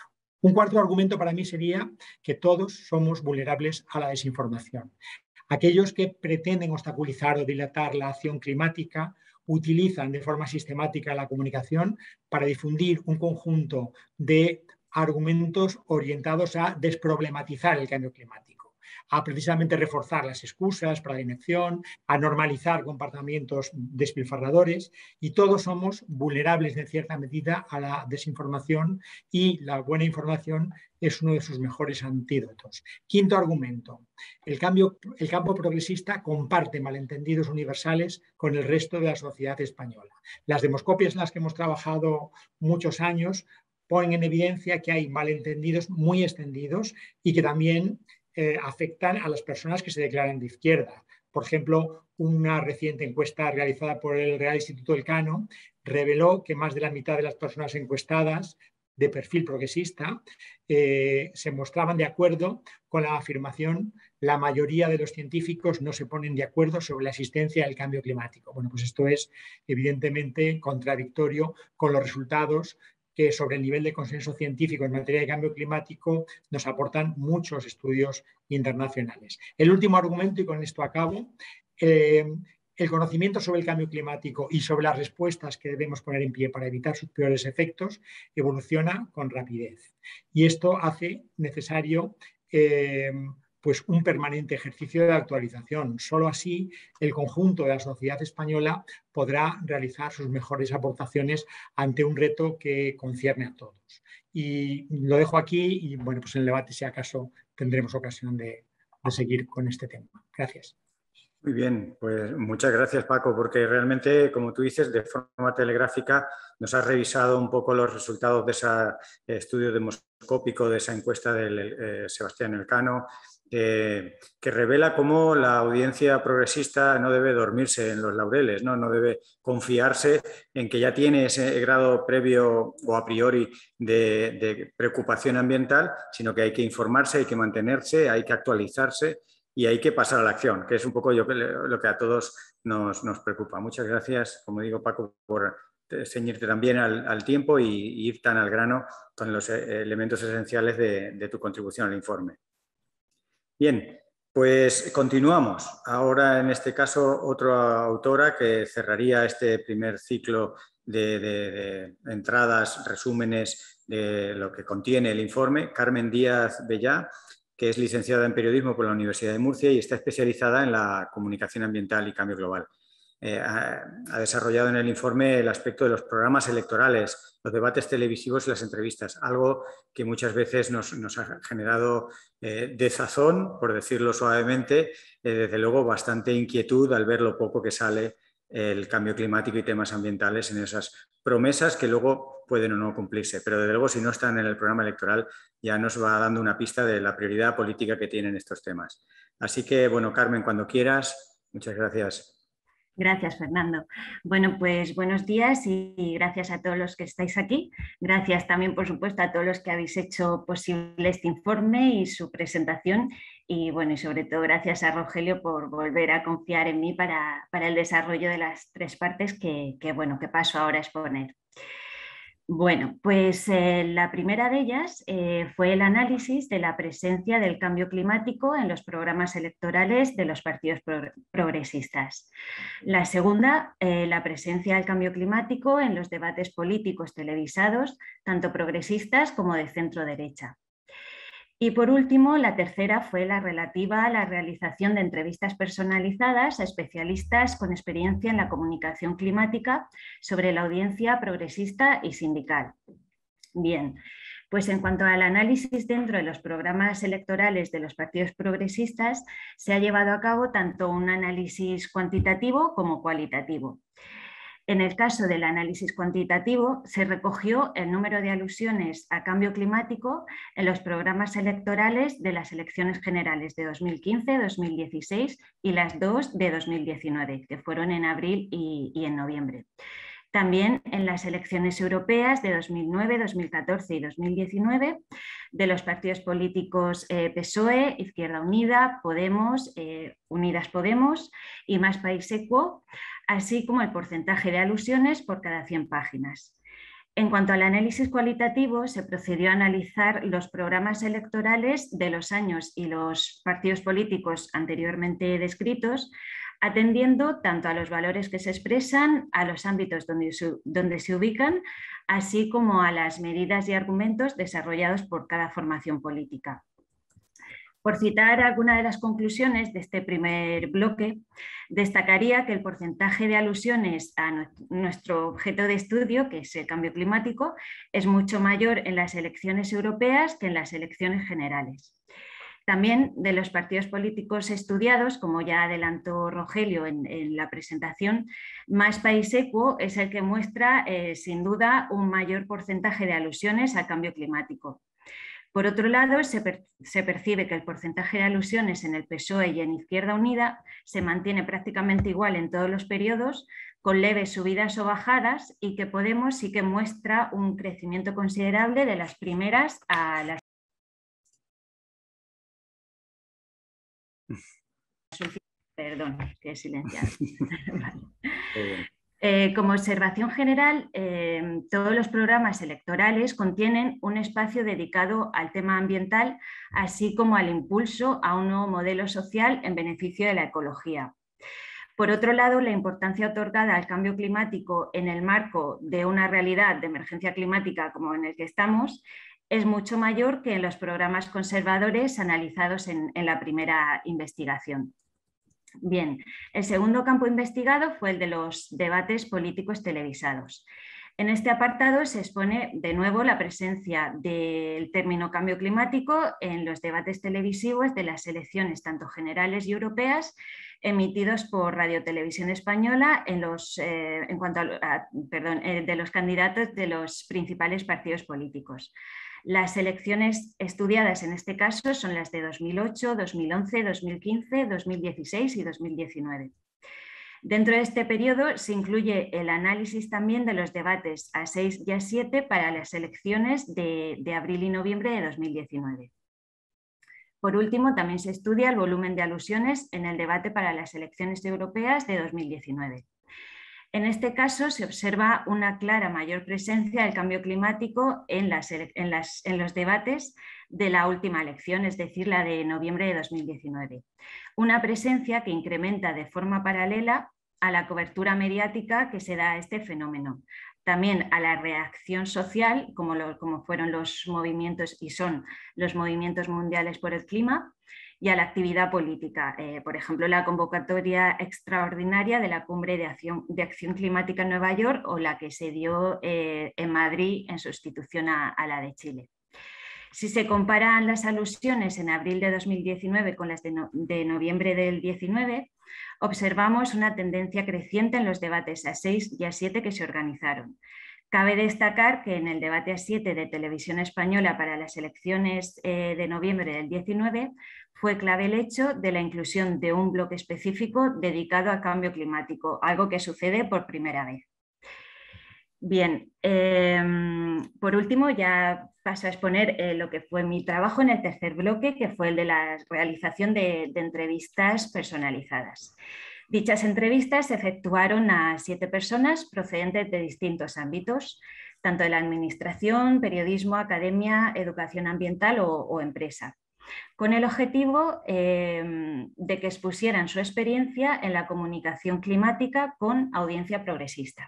Un cuarto argumento para mí sería que todos somos vulnerables a la desinformación. Aquellos que pretenden obstaculizar o dilatar la acción climática utilizan de forma sistemática la comunicación para difundir un conjunto de argumentos orientados a desproblematizar el cambio climático, a precisamente reforzar las excusas para la inacción, a normalizar comportamientos despilfarradores, y todos somos vulnerables en cierta medida a la desinformación, y la buena información es uno de sus mejores antídotos. Quinto argumento. El, cambio, el campo progresista comparte malentendidos universales con el resto de la sociedad española. Las demoscopias en las que hemos trabajado muchos años ponen en evidencia que hay malentendidos muy extendidos y que también eh, afectan a las personas que se declaran de izquierda. Por ejemplo, una reciente encuesta realizada por el Real Instituto Elcano reveló que más de la mitad de las personas encuestadas de perfil progresista eh, se mostraban de acuerdo con la afirmación: la mayoría de los científicos no se ponen de acuerdo sobre la existencia del cambio climático. Bueno, pues esto es evidentemente contradictorio con los resultados que sobre el nivel de consenso científico en materia de cambio climático nos aportan muchos estudios internacionales. El último argumento, y con esto acabo, eh, el conocimiento sobre el cambio climático y sobre las respuestas que debemos poner en pie para evitar sus peores efectos evoluciona con rapidez. Y esto hace necesario eh, pues un permanente ejercicio de actualización. Solo así el conjunto de la sociedad española podrá realizar sus mejores aportaciones ante un reto que concierne a todos. Y lo dejo aquí y, bueno, pues en el debate, si acaso, tendremos ocasión de, de seguir con este tema. Gracias. Muy bien, pues muchas gracias, Paco, porque realmente, como tú dices, de forma telegráfica nos has revisado un poco los resultados de ese estudio demoscópico, de esa encuesta de eh, Sebastián Elcano, eh, que revela cómo la audiencia progresista no debe dormirse en los laureles, ¿no? No debe confiarse en que ya tiene ese grado previo o a priori de, de preocupación ambiental, sino que hay que informarse, hay que mantenerse, hay que actualizarse y hay que pasar a la acción, que es un poco yo, lo que a todos nos, nos preocupa. Muchas gracias, como digo, Paco, por ceñirte también al, al tiempo y, y ir tan al grano con los elementos esenciales de, de tu contribución al informe. Bien, pues continuamos. Ahora, en este caso, otra autora que cerraría este primer ciclo de, de, de entradas, resúmenes de lo que contiene el informe, Carmen Díaz Bellá, que es licenciada en Periodismo por la Universidad de Murcia y está especializada en la comunicación ambiental y cambio global. Eh, ha, ha desarrollado en el informe el aspecto de los programas electorales, los debates televisivos y las entrevistas, algo que muchas veces nos, nos ha generado eh, desazón, por decirlo suavemente, eh, desde luego bastante inquietud al ver lo poco que sale el cambio climático y temas ambientales en esas promesas que luego pueden o no cumplirse. Pero desde luego, si no están en el programa electoral, ya nos va dando una pista de la prioridad política que tienen estos temas. Así que, bueno, Carmen, cuando quieras, muchas gracias. Gracias, Fernando. Bueno, pues buenos días y gracias a todos los que estáis aquí. Gracias también, por supuesto, a todos los que habéis hecho posible este informe y su presentación. Y bueno, y sobre todo gracias a Rogelio por volver a confiar en mí para, para el desarrollo de las tres partes que, que, bueno, que paso ahora a exponer. Bueno, pues eh, la primera de ellas eh, fue el análisis de la presencia del cambio climático en los programas electorales de los partidos pro progresistas. La segunda, eh, la presencia del cambio climático en los debates políticos televisados, tanto progresistas como de centro derecha. Y por último, la tercera fue la relativa a la realización de entrevistas personalizadas a especialistas con experiencia en la comunicación climática sobre la audiencia progresista y sindical. Bien, pues en cuanto al análisis dentro de los programas electorales de los partidos progresistas, se ha llevado a cabo tanto un análisis cuantitativo como cualitativo. En el caso del análisis cuantitativo, se recogió el número de alusiones a cambio climático en los programas electorales de las elecciones generales de dos mil quince, dos mil dieciséis y las dos de dos mil diecinueve, que fueron en abril y, y en noviembre. También en las elecciones europeas de dos mil nueve, dos mil catorce y dos mil diecinueve de los partidos políticos eh, P S O E, Izquierda Unida, Podemos, eh, Unidas Podemos y Más País Equo, así como el porcentaje de alusiones por cada cien páginas. En cuanto al análisis cualitativo, se procedió a analizar los programas electorales de los años y los partidos políticos anteriormente descritos, atendiendo tanto a los valores que se expresan, a los ámbitos donde se, donde se ubican, así como a las medidas y argumentos desarrollados por cada formación política. Por citar alguna de las conclusiones de este primer bloque, destacaría que el porcentaje de alusiones a nuestro objeto de estudio, que es el cambio climático, es mucho mayor en las elecciones europeas que en las elecciones generales. También de los partidos políticos estudiados, como ya adelantó Rogelio en, en la presentación, Más País Equo es el que muestra eh, sin duda un mayor porcentaje de alusiones al cambio climático. Por otro lado, se, per, se percibe que el porcentaje de alusiones en el P S O E y en Izquierda Unida se mantiene prácticamente igual en todos los periodos, con leves subidas o bajadas, y que Podemos sí que muestra un crecimiento considerable de las primeras a las Perdón, que he silenciado. Vale. Eh, como observación general, eh, todos los programas electorales contienen un espacio dedicado al tema ambiental, así como al impulso a un nuevo modelo social en beneficio de la ecología. Por otro lado, la importancia otorgada al cambio climático en el marco de una realidad de emergencia climática como en el que estamos es mucho mayor que en los programas conservadores analizados en, en la primera investigación. Bien, el segundo campo investigado fue el de los debates políticos televisados. En este apartado se expone de nuevo la presencia del término cambio climático en los debates televisivos de las elecciones tanto generales y europeas emitidos por Radio Televisión Española en, los, eh, en cuanto a, a perdón, eh, de los candidatos de los principales partidos políticos. Las elecciones estudiadas en este caso son las de dos mil ocho, dos mil once, dos mil quince, dos mil dieciséis y dos mil diecinueve. Dentro de este periodo se incluye el análisis también de los debates A seis y A siete para las elecciones de, de abril y noviembre de dos mil diecinueve. Por último, también se estudia el volumen de alusiones en el debate para las elecciones europeas de dos mil diecinueve. En este caso se observa una clara mayor presencia del cambio climático en, las, en, las, en los debates de la última elección, es decir, la de noviembre de dos mil diecinueve. Una presencia que incrementa de forma paralela a la cobertura mediática que se da a este fenómeno. También a la reacción social, como, lo, como fueron los movimientos y son los movimientos mundiales por el clima, y a la actividad política, eh, por ejemplo, la convocatoria extraordinaria de la Cumbre de Acción, de Acción Climática en Nueva York o la que se dio eh, en Madrid en sustitución a, a la de Chile. Si se comparan las alusiones en abril de dos mil diecinueve con las de, no, de noviembre del diecinueve, observamos una tendencia creciente en los debates A seis y A siete que se organizaron. Cabe destacar que en el debate A siete de Televisión Española para las elecciones eh, de noviembre del diecinueve fue clave el hecho de la inclusión de un bloque específico dedicado al cambio climático, algo que sucede por primera vez. Bien, eh, por último ya paso a exponer eh, lo que fue mi trabajo en el tercer bloque, que fue el de la realización de, de entrevistas personalizadas. Dichas entrevistas se efectuaron a siete personas procedentes de distintos ámbitos, tanto de la administración, periodismo, academia, educación ambiental o, o empresa, con el objetivo eh, de que expusieran su experiencia en la comunicación climática con audiencia progresista.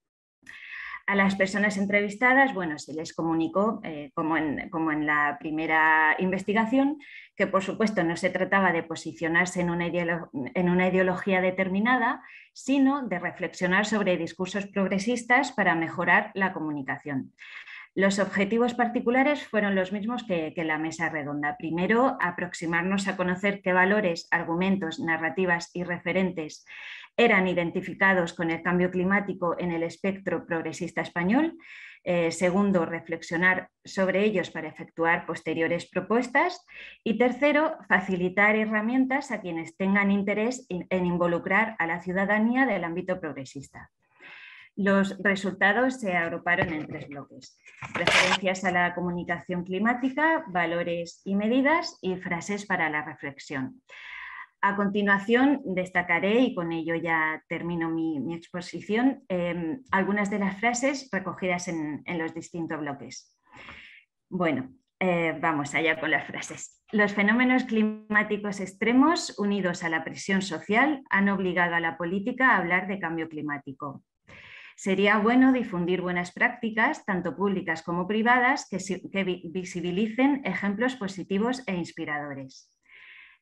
A las personas entrevistadas, bueno, se les comunicó, eh, como, en, como en la primera investigación, que por supuesto no se trataba de posicionarse en una, ideolo en una ideología determinada, sino de reflexionar sobre discursos progresistas para mejorar la comunicación. Los objetivos particulares fueron los mismos que, que en la mesa redonda. Primero, aproximarnos a conocer qué valores, argumentos, narrativas y referentes eran identificados con el cambio climático en el espectro progresista español. Eh, segundo, reflexionar sobre ellos para efectuar posteriores propuestas. Y tercero, facilitar herramientas a quienes tengan interés en involucrar a la ciudadanía del ámbito progresista. Los resultados se agruparon en tres bloques: referencias a la comunicación climática, valores y medidas, y frases para la reflexión. A continuación destacaré, y con ello ya termino mi, mi exposición, eh, algunas de las frases recogidas en, en los distintos bloques. Bueno, eh, vamos allá con las frases. Los fenómenos climáticos extremos, unidos a la presión social, han obligado a la política a hablar de cambio climático. Sería bueno difundir buenas prácticas, tanto públicas como privadas, que, que visibilicen ejemplos positivos e inspiradores.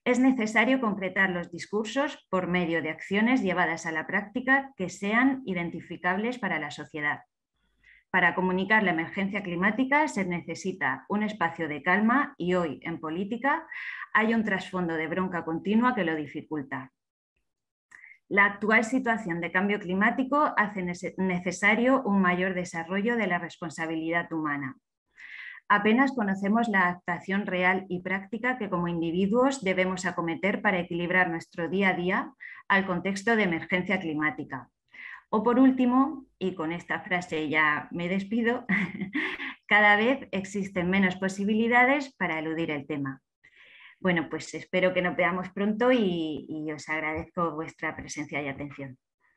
Es necesario concretar los discursos por medio de acciones llevadas a la práctica que sean identificables para la sociedad. Para comunicar la emergencia climática se necesita un espacio de calma y hoy, en política, hay un trasfondo de bronca continua que lo dificulta. La actual situación de cambio climático hace necesario un mayor desarrollo de la responsabilidad humana. Apenas conocemos la adaptación real y práctica que como individuos debemos acometer para equilibrar nuestro día a día al contexto de emergencia climática. O por último, y con esta frase ya me despido, cada vez existen menos posibilidades para eludir el tema. Bueno, pues espero que nos veamos pronto y, y os agradezco vuestra presencia y atención.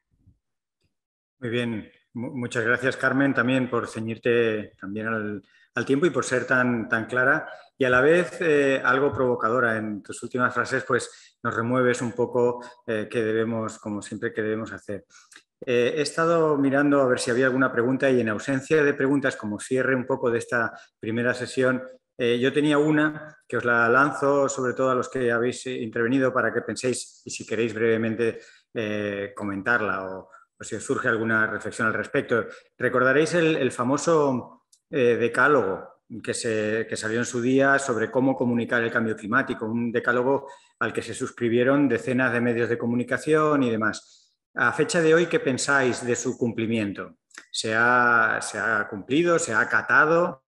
Muy bien, muchas gracias, Carmen, también por ceñirte también al, al tiempo y por ser tan, tan clara y a la vez eh, algo provocadora. En tus últimas frases pues nos remueves un poco eh, qué debemos, como siempre, qué debemos hacer. Eh, he estado mirando a ver si había alguna pregunta y en ausencia de preguntas, como cierre un poco de esta primera sesión, eh, yo tenía una que os la lanzo sobre todo a los que habéis intervenido para que penséis y si queréis brevemente eh, comentarla o, o si os surge alguna reflexión al respecto. Recordaréis el, el famoso eh, decálogo que, se, que salió en su día sobre cómo comunicar el cambio climático, un decálogo al que se suscribieron decenas de medios de comunicación y demás. A fecha de hoy, ¿qué pensáis de su cumplimiento? ¿Se ha, se ha cumplido? ¿Se ha acatado?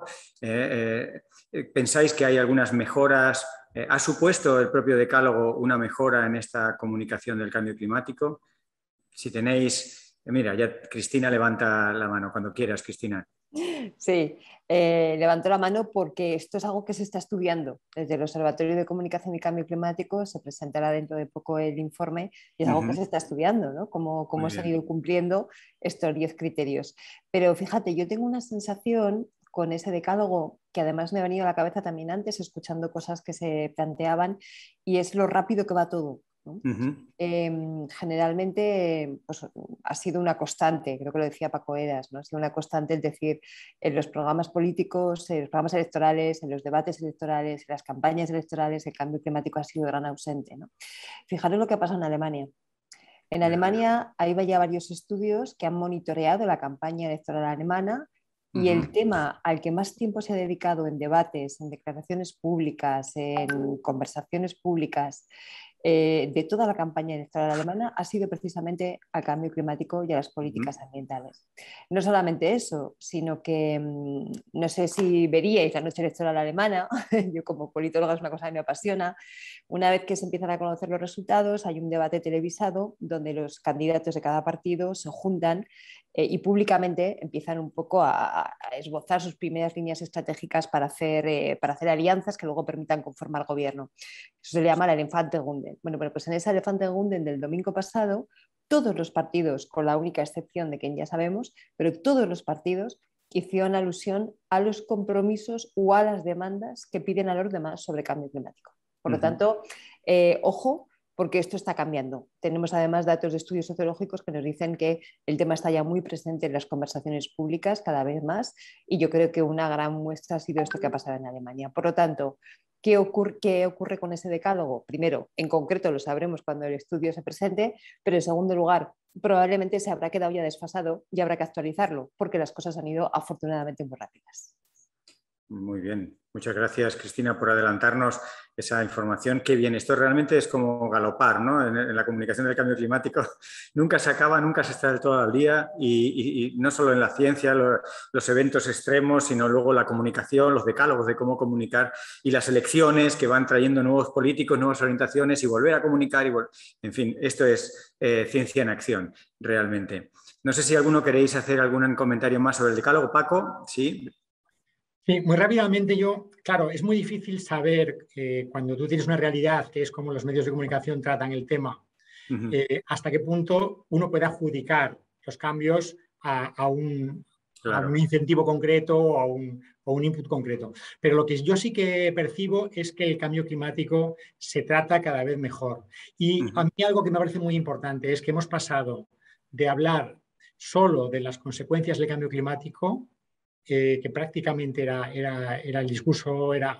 Eh, eh, ¿Pensáis que hay algunas mejoras? Eh, ¿Ha supuesto el propio decálogo una mejora en esta comunicación del cambio climático? Si tenéis... Eh, mira, ya Cristina levanta la mano. Cuando quieras, Cristina. Sí, eh, levanto la mano porque esto es algo que se está estudiando. Desde el Observatorio de Comunicación y Cambio Climático se presentará dentro de poco el informe y es algo uh-huh. que se está estudiando, ¿no? Cómo, cómo se han ido cumpliendo estos diez criterios. Pero fíjate, yo tengo una sensación con ese decálogo que además me ha venido a la cabeza también antes escuchando cosas que se planteaban y es lo rápido que va todo. ¿no? Uh-huh. eh, generalmente pues, ha sido una constante, creo que lo decía Paco Eras, ¿no? Ha sido una constante, es decir, en los programas políticos, en los programas electorales, en los debates electorales, en las campañas electorales, el cambio climático ha sido gran ausente, ¿no? Fijaros lo que ha pasado en Alemania. En Alemania hay ya varios estudios que han monitoreado la campaña electoral alemana y uh-huh. el tema al que más tiempo se ha dedicado en debates, en declaraciones públicas, en conversaciones públicas, Eh, de toda la campaña electoral alemana ha sido precisamente al cambio climático y a las políticas uh-huh. ambientales. No solamente eso, sino que mmm, no sé si veríais la noche electoral alemana, yo como politóloga es una cosa que me apasiona, una vez que se empiezan a conocer los resultados hay un debate televisado donde los candidatos de cada partido se juntan eh, y públicamente empiezan un poco a, a esbozar sus primeras líneas estratégicas para hacer, eh, para hacer alianzas que luego permitan conformar gobierno. Eso se le llama el Elefantegunden. Bueno, bueno, pues en ese Elefantegunden del domingo pasado, todos los partidos, con la única excepción de quien ya sabemos, pero todos los partidos hicieron alusión a los compromisos o a las demandas que piden a los demás sobre cambio climático. Por lo uh-huh. tanto, eh, ojo, porque esto está cambiando. Tenemos además datos de estudios sociológicos que nos dicen que el tema está ya muy presente en las conversaciones públicas cada vez más y yo creo que una gran muestra ha sido esto que ha pasado en Alemania. Por lo tanto, ¿qué ocurre, qué ocurre con ese decálogo? Primero, en concreto lo sabremos cuando el estudio se presente, pero en segundo lugar, probablemente se habrá quedado ya desfasado y habrá que actualizarlo porque las cosas han ido afortunadamente muy rápidas. Muy bien. Muchas gracias, Cristina, por adelantarnos esa información. Qué bien, esto realmente es como galopar, ¿no? En, en la comunicación del cambio climático nunca se acaba, nunca se está del todo al día y, y, y no solo en la ciencia, lo, los eventos extremos, sino luego la comunicación, los decálogos de cómo comunicar y las elecciones que van trayendo nuevos políticos, nuevas orientaciones y volver a comunicar. Y vol- en fin, esto es eh, ciencia en acción, realmente. No sé si alguno queréis hacer algún comentario más sobre el decálogo. Paco, sí. Sí, muy rápidamente yo, claro, es muy difícil saber eh, cuando tú tienes una realidad que es como los medios de comunicación tratan el tema, uh-huh. eh, hasta qué punto uno puede adjudicar los cambios a, a, un, claro. a un incentivo concreto o a un, o un input concreto. Pero lo que yo sí que percibo es que el cambio climático se trata cada vez mejor. Y uh-huh. a mí algo que me parece muy importante es que hemos pasado de hablar solo de las consecuencias del cambio climático, Eh, que prácticamente era, era, era el discurso, era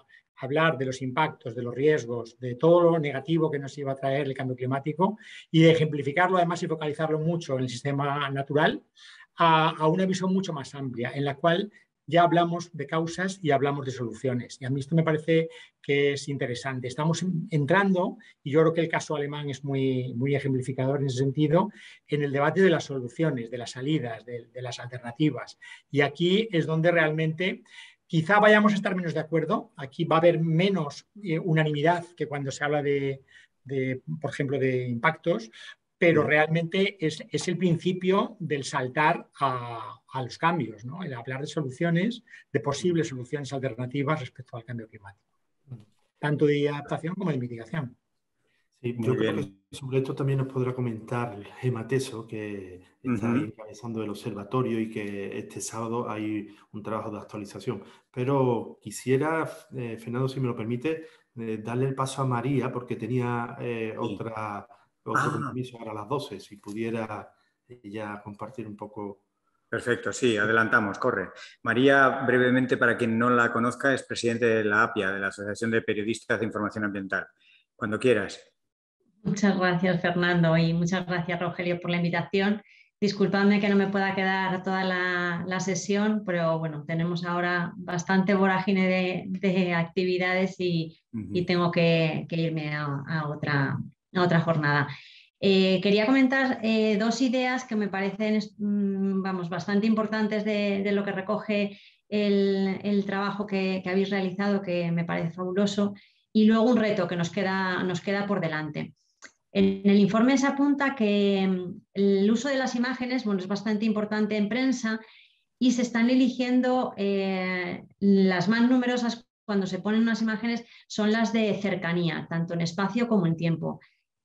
hablar de los impactos, de los riesgos, de todo lo negativo que nos iba a traer el cambio climático y de ejemplificarlo además y focalizarlo mucho en el sistema natural a, a una visión mucho más amplia en la cual ya hablamos de causas y hablamos de soluciones. Y a mí esto me parece que es interesante. Estamos entrando, y yo creo que el caso alemán es muy, muy ejemplificador en ese sentido, en el debate de las soluciones, de las salidas, de, de las alternativas. Y aquí es donde realmente quizá vayamos a estar menos de acuerdo. Aquí va a haber menos eh, unanimidad que cuando se habla de, de, por ejemplo, de impactos, pero realmente es, es el principio del saltar a, a los cambios, ¿no? El hablar de soluciones, de posibles soluciones alternativas respecto al cambio climático, tanto de adaptación como de mitigación. Sí, Muy yo creo bien. que sobre esto también nos podrá comentar Gema Teso, que está Ujú. ahí encabezando el observatorio y que este sábado hay un trabajo de actualización. Pero quisiera, eh, Fernando, si me lo permite, eh, darle el paso a María, porque tenía eh, Sí. otra, otro Ah, compromiso ahora a las doce, si pudiera ella compartir un poco. perfecto, sí, adelantamos, corre. María, brevemente, para quien no la conozca, es presidente de la A P I A, de la Asociación de Periodistas de Información Ambiental. Cuando quieras. Muchas gracias, Fernando, y muchas gracias, Rogelio, por la invitación. Disculpadme que no me pueda quedar toda la, la sesión, pero bueno, tenemos ahora bastante vorágine de, de actividades y, Uh-huh. y tengo que, que irme a, a, otra, a otra jornada. Eh, quería comentar eh, dos ideas que me parecen vamos, bastante importantes de, de lo que recoge el, el trabajo que, que habéis realizado, que me parece fabuloso, y luego un reto que nos queda, nos queda por delante. En el informe se apunta que el uso de las imágenes, bueno, es bastante importante en prensa y se están eligiendo eh, las más numerosas cuando se ponen unas imágenes son las de cercanía, tanto en espacio como en tiempo.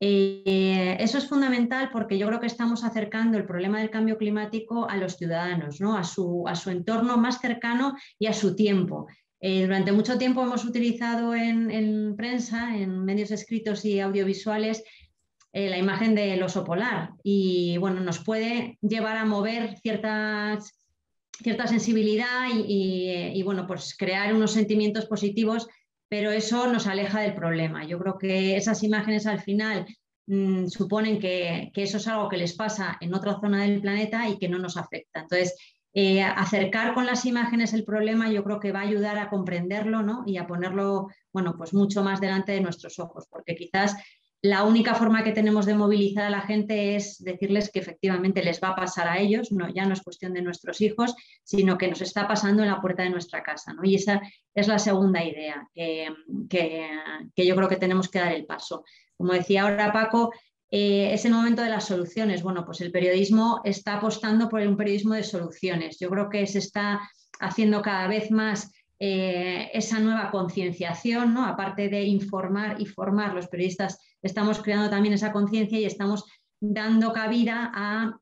Eh, eso es fundamental porque yo creo que estamos acercando el problema del cambio climático a los ciudadanos, ¿no? a, su, a su entorno más cercano y a su tiempo. Eh, durante mucho tiempo hemos utilizado en, en prensa, en medios escritos y audiovisuales, eh, la imagen del oso polar y bueno, nos puede llevar a mover ciertas, cierta sensibilidad y, y, y bueno, pues crear unos sentimientos positivos, pero eso nos aleja del problema. Yo creo que esas imágenes al final mmm, suponen que, que eso es algo que les pasa en otra zona del planeta y que no nos afecta. Entonces, Eh, acercar con las imágenes el problema yo creo que va a ayudar a comprenderlo, ¿no? Y a ponerlo, bueno, pues mucho más delante de nuestros ojos, porque quizás la única forma que tenemos de movilizar a la gente es decirles que efectivamente les va a pasar a ellos, no, ya no es cuestión de nuestros hijos, sino que nos está pasando en la puerta de nuestra casa, ¿no? Y esa es la segunda idea, eh, que, que yo creo que tenemos que dar el paso. Como decía ahora Paco, Eh, es el momento de las soluciones. Bueno, pues el periodismo está apostando por un periodismo de soluciones. Yo creo que se está haciendo cada vez más eh, esa nueva concienciación, ¿no? Aparte de informar y formar, los periodistas estamos creando también esa conciencia y estamos dando cabida a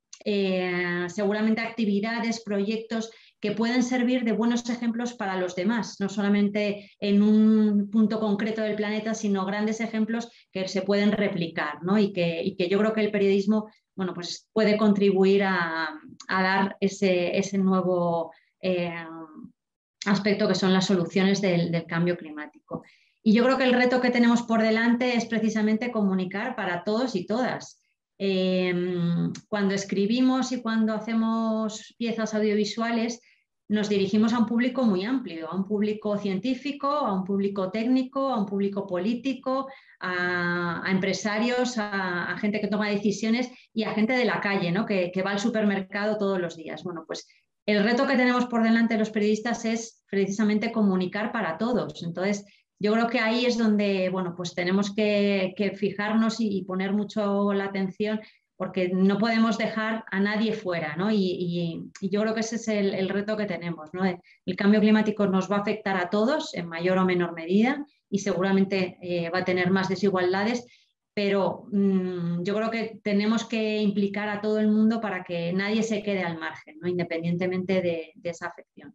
eh, seguramente actividades, proyectos que pueden servir de buenos ejemplos para los demás, no solamente en un punto concreto del planeta, sino grandes ejemplos que se pueden replicar, ¿no? Y que, y que yo creo que el periodismo, bueno, pues puede contribuir a, a dar ese, ese nuevo eh, aspecto que son las soluciones del, del cambio climático. Y yo creo que el reto que tenemos por delante es precisamente comunicar para todos y todas. Eh, cuando escribimos y cuando hacemos piezas audiovisuales, nos dirigimos a un público muy amplio, a un público científico, a un público técnico, a un público político, a, a empresarios, a, a gente que toma decisiones y a gente de la calle, ¿no? que, que va al supermercado todos los días. Bueno, pues el reto que tenemos por delante los periodistas es precisamente comunicar para todos. Entonces, yo creo que ahí es donde, bueno, pues tenemos que, que fijarnos y, y poner mucho la atención, porque no podemos dejar a nadie fuera, ¿no? Y, y, y yo creo que ese es el, el reto que tenemos, ¿no? El cambio climático nos va a afectar a todos en mayor o menor medida y seguramente eh, va a tener más desigualdades, pero mmm, yo creo que tenemos que implicar a todo el mundo para que nadie se quede al margen, ¿no? Independientemente de, de esa afección.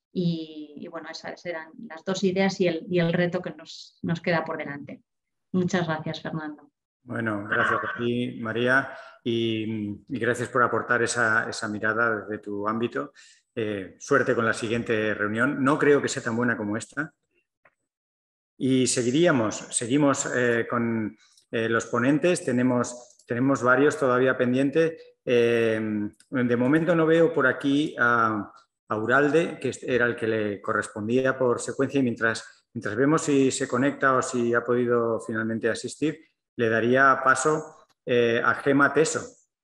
Y, y bueno, esas eran las dos ideas y el, y el reto que nos, nos queda por delante. Muchas gracias, Fernando. Bueno, gracias a ti, María, y, y gracias por aportar esa, esa mirada desde tu ámbito. Eh, suerte con la siguiente reunión. No creo que sea tan buena como esta, Y seguiríamos, seguimos eh, con eh, los ponentes, tenemos, tenemos varios todavía pendientes. Eh, de momento no veo por aquí a, a Uralde, que era el que le correspondía por secuencia, y mientras, mientras vemos si se conecta o si ha podido finalmente asistir, le daría paso eh, a Gema Teso.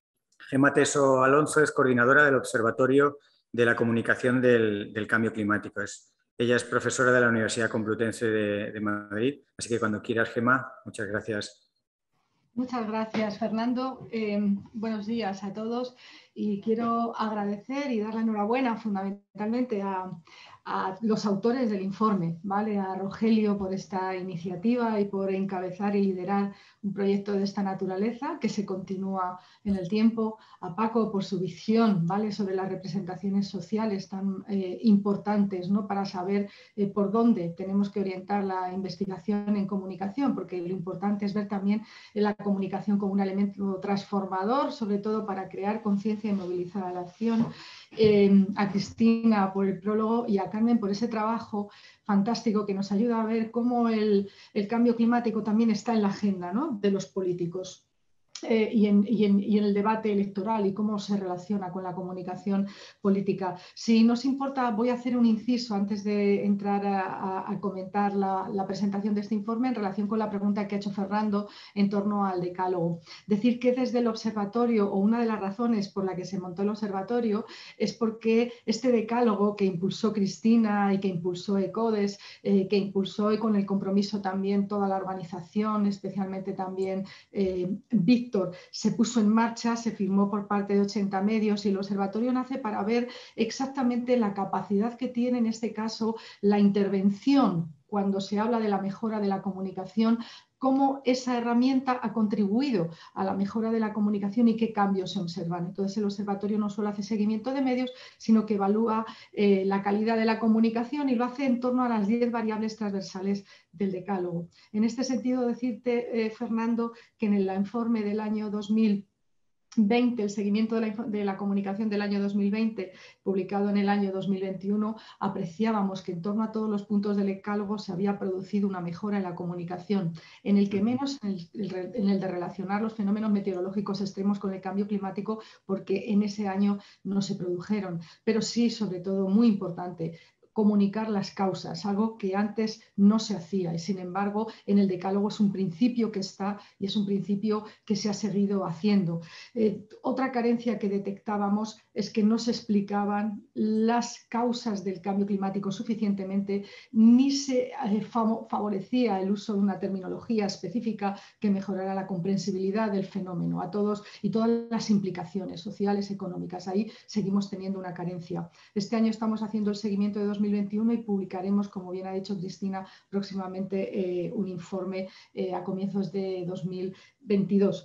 Gema Teso Alonso es coordinadora del Observatorio de la Comunicación del, del Cambio Climático. Es, ella es profesora de la Universidad Complutense de, de Madrid, así que cuando quieras, Gema, muchas gracias. Muchas gracias, Fernando. Eh, buenos días a todos y quiero agradecer y dar la enhorabuena fundamentalmente a, a los autores del informe, ¿vale? A Rogelio por esta iniciativa y por encabezar y liderar un proyecto de esta naturaleza que se continúa en el tiempo, a Paco por su visión, ¿vale? Sobre las representaciones sociales tan eh, importantes, ¿no? Para saber eh, por dónde tenemos que orientar la investigación en comunicación, porque lo importante es ver también la comunicación como un elemento transformador, sobre todo para crear conciencia y movilizar a la acción. Eh, a Cristina por el prólogo y a Carmen por ese trabajo fantástico que nos ayuda a ver cómo el, el cambio climático también está en la agenda, ¿no? De los políticos. Eh, y, en, y, en, y en el debate electoral y cómo se relaciona con la comunicación política. Si nos importa, voy a hacer un inciso antes de entrar a, a, a comentar la, la presentación de este informe en relación con la pregunta que ha hecho Fernando en torno al decálogo. Decir que desde el observatorio, o una de las razones por la que se montó el observatorio, es porque este decálogo que impulsó Cristina y que impulsó ECODES, eh, que impulsó y con el compromiso también toda la organización, especialmente también eh, Víctor, se puso en marcha, se firmó por parte de ochenta medios y el observatorio nace para ver exactamente la capacidad que tiene en este caso la intervención cuando se habla de la mejora de la comunicación, cómo esa herramienta ha contribuido a la mejora de la comunicación y qué cambios se observan. Entonces el observatorio no solo hace seguimiento de medios, sino que evalúa eh, la calidad de la comunicación y lo hace en torno a las diez variables transversales del decálogo. En este sentido, decirte, eh, Fernando, que en el informe del año dos mil veinte, el seguimiento de la, de la comunicación del año dos mil veinte, publicado en el año dos mil veintiuno, apreciábamos que en torno a todos los puntos del decálogo se había producido una mejora en la comunicación, en el que menos en el, en el de relacionar los fenómenos meteorológicos extremos con el cambio climático, porque en ese año no se produjeron, pero sí, sobre todo, muy importante, comunicar las causas, algo que antes no se hacía y sin embargo en el decálogo es un principio que está y es un principio que se ha seguido haciendo. Eh, otra carencia que detectábamos es que no se explicaban las causas del cambio climático suficientemente ni se eh, favorecía el uso de una terminología específica que mejorara la comprensibilidad del fenómeno a todos y todas las implicaciones sociales, económicas. Ahí seguimos teniendo una carencia. Este año estamos haciendo el seguimiento de dos mil veintiuno y publicaremos, como bien ha dicho Cristina, próximamente eh, un informe eh, a comienzos de dos mil veintidós.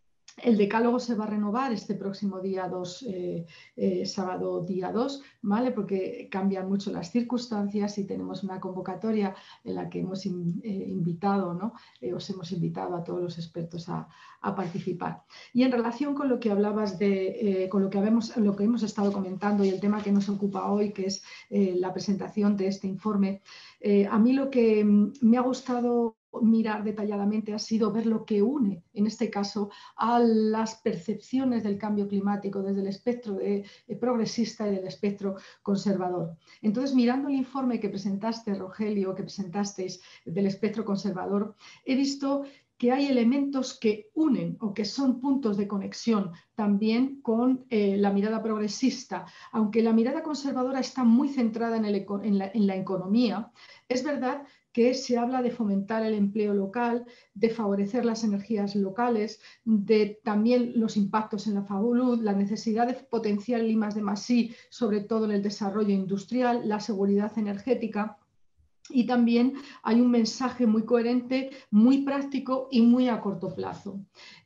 El decálogo se va a renovar este próximo día dos, eh, eh, sábado día dos, ¿vale? Porque cambian mucho las circunstancias y tenemos una convocatoria en la que hemos in, eh, invitado, ¿no? Eh, os hemos invitado a todos los expertos a, a participar. Y en relación con lo que hablabas de, eh, con lo que, habemos, lo que hemos estado comentando y el tema que nos ocupa hoy, que es eh, la presentación de este informe, eh, a mí lo que me ha gustado mirar detalladamente ha sido ver lo que une, en este caso, a las percepciones del cambio climático desde el espectro de, de progresista y del espectro conservador. Entonces, mirando el informe que presentaste, Rogelio, que presentasteis del espectro conservador, he visto que hay elementos que unen o que son puntos de conexión también con eh, la mirada progresista. Aunque la mirada conservadora está muy centrada en, el, en, la, en la economía, es verdad que se habla de fomentar el empleo local, de favorecer las energías locales, de también los impactos en la salud, la necesidad de potenciar el I más D más I, sobre todo en el desarrollo industrial, la seguridad energética. Y también hay un mensaje muy coherente, muy práctico y muy a corto plazo.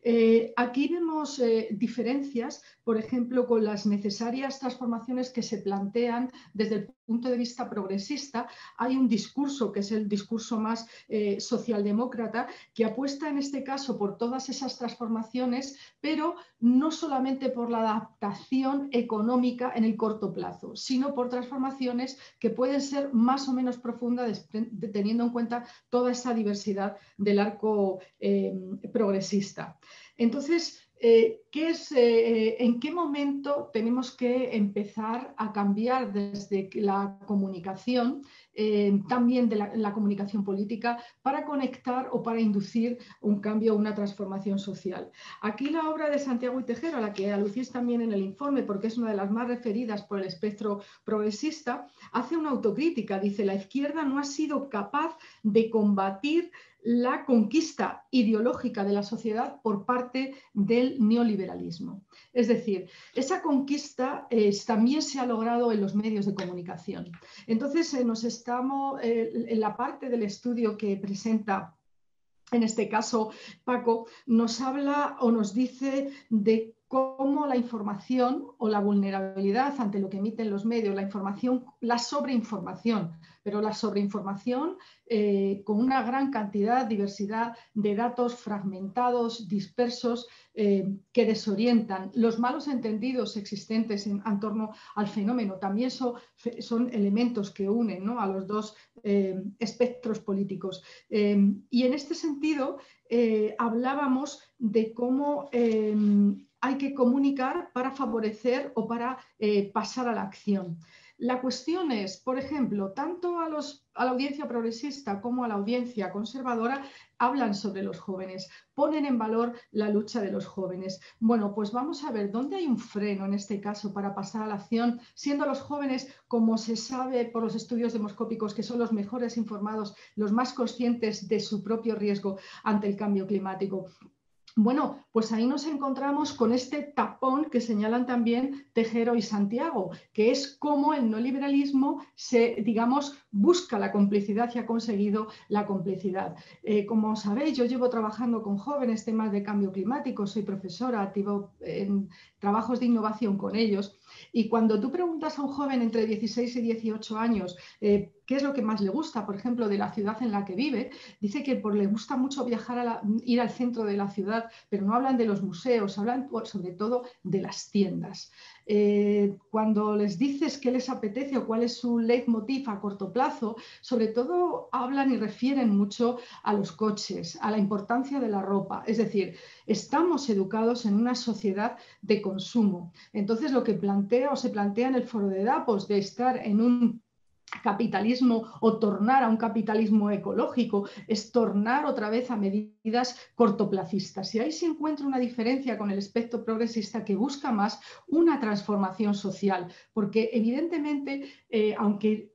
Eh, aquí vemos eh, diferencias, por ejemplo, con las necesarias transformaciones que se plantean desde el punto de vista progresista. Hay un discurso, que es el discurso más eh, socialdemócrata, que apuesta en este caso por todas esas transformaciones, pero no solamente por la adaptación económica en el corto plazo, sino por transformaciones que pueden ser más o menos profundas, teniendo en cuenta toda esa diversidad del arco eh, progresista. Entonces, eh, ¿qué es, eh, ¿en qué momento tenemos que empezar a cambiar desde la comunicación, eh, también de la, la comunicación política, para conectar o para inducir un cambio, una transformación social? Aquí la obra de Santiago y Tejero, a la que alucís también en el informe, porque es una de las más referidas por el espectro progresista, hace una autocrítica. Dice: la izquierda no ha sido capaz de combatir la conquista ideológica de la sociedad por parte del neoliberalismo. Es decir, esa conquista eh, también se ha logrado en los medios de comunicación. Entonces, eh, nos estamos, eh, en la parte del estudio que presenta, en este caso Paco, nos habla o nos dice de cómo la información o la vulnerabilidad ante lo que emiten los medios, la información, la sobreinformación, pero la sobreinformación eh, con una gran cantidad, diversidad de datos fragmentados, dispersos, eh, que desorientan. Los malos entendidos existentes en, en torno al fenómeno también son, son elementos que unen, ¿no?, a los dos eh, espectros políticos. Eh, y en este sentido eh, hablábamos de cómo eh, hay que comunicar para favorecer o para eh, pasar a la acción. La cuestión es, por ejemplo, tanto a, los, a la audiencia progresista como a la audiencia conservadora hablan sobre los jóvenes, ponen en valor la lucha de los jóvenes. Bueno, pues vamos a ver dónde hay un freno en este caso para pasar a la acción, siendo los jóvenes, como se sabe por los estudios demoscópicos, que son los mejores informados, los más conscientes de su propio riesgo ante el cambio climático. Bueno, pues ahí nos encontramos con este tapón que señalan también Tejero y Santiago, que es cómo el neoliberalismo se, digamos, busca la complicidad y ha conseguido la complicidad. Eh, como sabéis, yo llevo trabajando con jóvenes temas de cambio climático, soy profesora, activo en trabajos de innovación con ellos, y cuando tú preguntas a un joven entre dieciséis y dieciocho años eh, qué es lo que más le gusta, por ejemplo, de la ciudad en la que vive, dice que por, le gusta mucho viajar a la, ir al centro de la ciudad, pero no hablan de los museos, hablan sobre todo de las tiendas. Eh, cuando les dices qué les apetece o cuál es su leitmotiv a corto plazo, sobre todo hablan y refieren mucho a los coches, a la importancia de la ropa. Es decir, estamos educados en una sociedad de consumo. Entonces, lo que plantea o se plantea en el foro de Davos de estar en un capitalismo o tornar a un capitalismo ecológico es tornar otra vez a medidas cortoplacistas. Y ahí se encuentra una diferencia con el espectro progresista, que busca más una transformación social, porque evidentemente, eh, aunque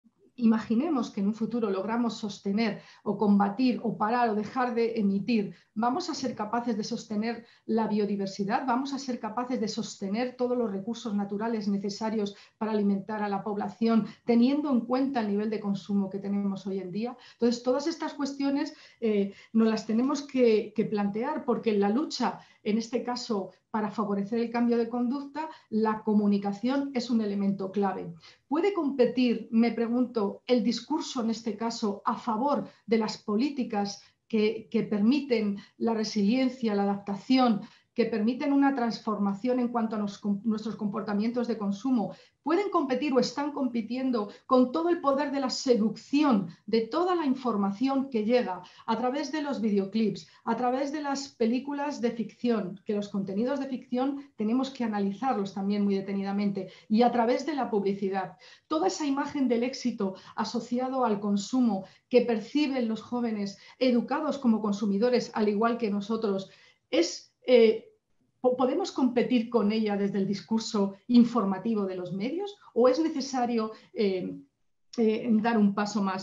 imaginemos que en un futuro logramos sostener o combatir o parar o dejar de emitir, vamos a ser capaces de sostener la biodiversidad, vamos a ser capaces de sostener todos los recursos naturales necesarios para alimentar a la población, teniendo en cuenta el nivel de consumo que tenemos hoy en día. Entonces, todas estas cuestiones eh, nos las tenemos que, que plantear, porque en la lucha, en este caso, para favorecer el cambio de conducta, la comunicación es un elemento clave. ¿Puede competir, me pregunto, el discurso en este caso a favor de las políticas que, que permiten la resiliencia, la adaptación, que permiten una transformación en cuanto a nos, nuestros comportamientos de consumo? ¿Pueden competir o están compitiendo con todo el poder de la seducción, de toda la información que llega a través de los videoclips, a través de las películas de ficción, que los contenidos de ficción tenemos que analizarlos también muy detenidamente, y a través de la publicidad? Toda esa imagen del éxito asociado al consumo que perciben los jóvenes educados como consumidores, al igual que nosotros, es... Eh, ¿Podemos competir con ella desde el discurso informativo de los medios, o es necesario eh, eh, dar un paso más?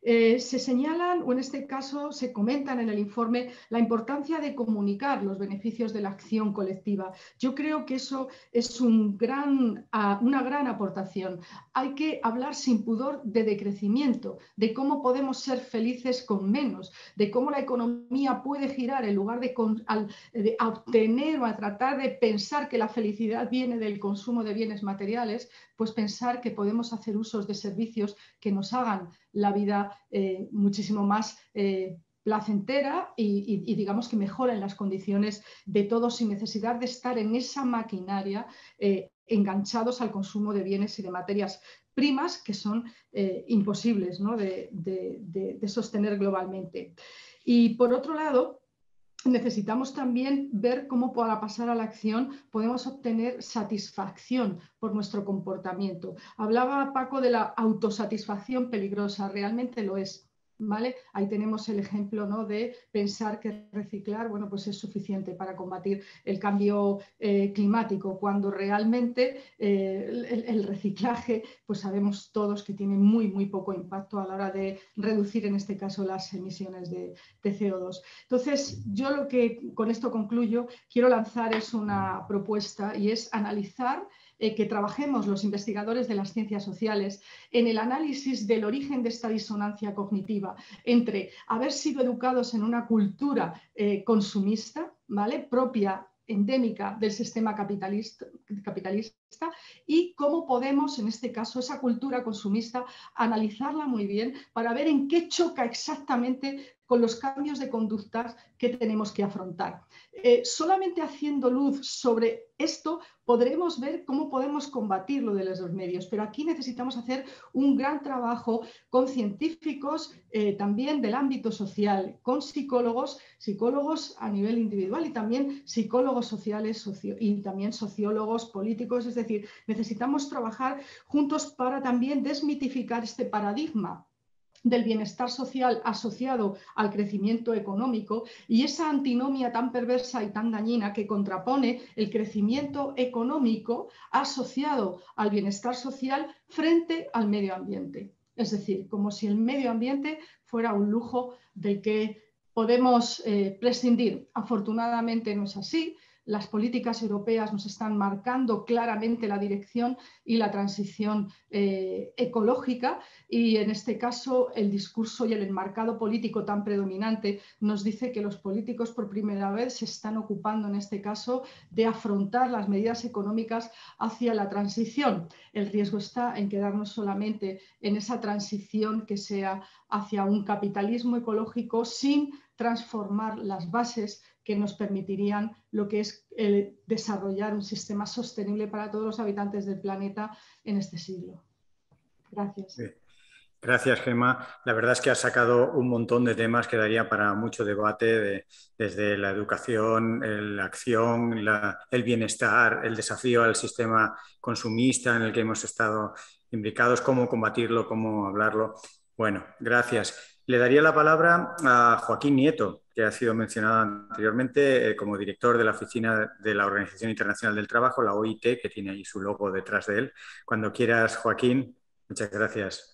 Eh, se señalan, o en este caso se comentan en el informe, la importancia de comunicar los beneficios de la acción colectiva. Yo creo que eso es un gran, uh, una gran aportación. Hay que hablar sin pudor de decrecimiento, de cómo podemos ser felices con menos, de cómo la economía puede girar en lugar de, con, al, de obtener o a tratar de pensar que la felicidad viene del consumo de bienes materiales, pues pensar que podemos hacer usos de servicios que nos hagan la vida eh, muchísimo más eh, placentera y, y, y digamos que mejoren las condiciones de todos sin necesidad de estar en esa maquinaria eh, enganchados al consumo de bienes y de materias primas que son eh, imposibles, ¿no? de, de, de, de sostener globalmente. Y por otro lado, necesitamos también ver cómo para pasar a la acción podemos obtener satisfacción por nuestro comportamiento. Hablaba Paco de la autosatisfacción peligrosa, realmente lo es. ¿Vale? Ahí tenemos el ejemplo, ¿no? de pensar que reciclar, bueno, pues es suficiente para combatir el cambio eh, climático, cuando realmente eh, el, el reciclaje, pues sabemos todos que tiene muy, muy poco impacto a la hora de reducir, en este caso, las emisiones de, de C O dos. Entonces, yo lo que con esto concluyo, quiero lanzar es una propuesta y es analizar Eh, que trabajemos los investigadores de las ciencias sociales en el análisis del origen de esta disonancia cognitiva entre haber sido educados en una cultura eh, consumista, ¿vale? propia, endémica del sistema capitalista, capitalista y cómo podemos, en este caso, esa cultura consumista, analizarla muy bien para ver en qué choca exactamente con los cambios de conductas que tenemos que afrontar. Eh, solamente haciendo luz sobre esto podremos ver cómo podemos combatirlo de los medios, pero aquí necesitamos hacer un gran trabajo con científicos eh, también del ámbito social, con psicólogos, psicólogos a nivel individual y también psicólogos sociales socio y también sociólogos políticos, es decir, necesitamos trabajar juntos para también desmitificar este paradigma del bienestar social asociado al crecimiento económico y esa antinomia tan perversa y tan dañina que contrapone el crecimiento económico asociado al bienestar social frente al medio ambiente. Es decir, como si el medio ambiente fuera un lujo del que podemos eh, prescindir. Afortunadamente no es así. Las políticas europeas nos están marcando claramente la dirección y la transición eh, ecológica y en este caso el discurso y el enmarcado político tan predominante nos dice que los políticos por primera vez se están ocupando en este caso de afrontar las medidas económicas hacia la transición. El riesgo está en quedarnos solamente en esa transición que sea hacia un capitalismo ecológico sin transformar las bases que nos permitirían lo que es el desarrollar un sistema sostenible para todos los habitantes del planeta en este siglo. Gracias. Sí. Gracias, Gemma. La verdad es que has sacado un montón de temas que daría para mucho debate, de, desde la educación, la acción, la, el bienestar, el desafío al sistema consumista en el que hemos estado imbricados, cómo combatirlo, cómo hablarlo. Bueno, gracias. Le daría la palabra a Joaquín Nieto, que ha sido mencionado anteriormente eh, como director de la oficina de la Organización Internacional del Trabajo, la O I T, que tiene ahí su logo detrás de él. Cuando quieras, Joaquín, muchas gracias.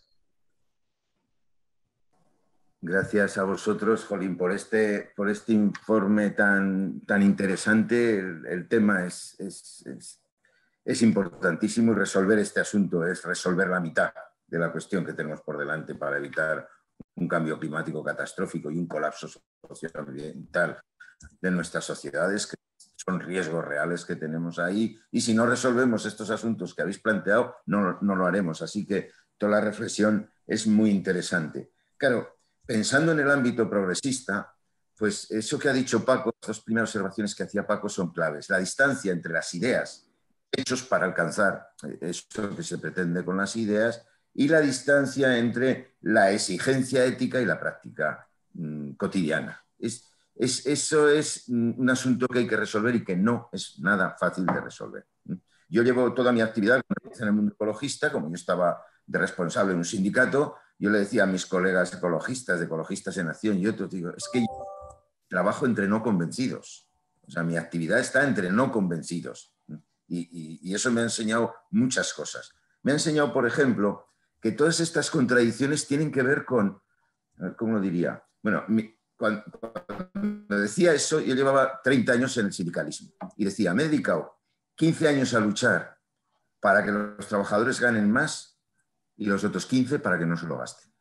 Gracias a vosotros, Jolín, por este, por este informe tan, tan interesante. El, el tema es, es, es, es importantísimo y resolver este asunto es resolver la mitad de la cuestión que tenemos por delante para evitar un cambio climático catastrófico y un colapso socioambiental de nuestras sociedades, que son riesgos reales que tenemos ahí. Y si no resolvemos estos asuntos que habéis planteado, no, no lo haremos. Así que toda la reflexión es muy interesante. Claro, pensando en el ámbito progresista, pues eso que ha dicho Paco, las dos primeras observaciones que hacía Paco son claves. La distancia entre las ideas, hechos para alcanzar eso que se pretende con las ideas, y la distancia entre la exigencia ética y la práctica mmm, cotidiana. Es, es, eso es un asunto que hay que resolver y que no es nada fácil de resolver. Yo llevo toda mi actividad en el mundo ecologista, como yo estaba de responsable en un sindicato, yo le decía a mis colegas ecologistas, de Ecologistas en Acción y otros, digo, es que yo trabajo entre no convencidos. O sea, mi actividad está entre no convencidos. Y, y, y eso me ha enseñado muchas cosas. Me ha enseñado, por ejemplo, que todas estas contradicciones tienen que ver con, ¿cómo lo diría? Bueno, mi, cuando, cuando decía eso, yo llevaba treinta años en el sindicalismo y decía, me he dedicado quince años a luchar para que los trabajadores ganen más y los otros quince para que no se lo gasten.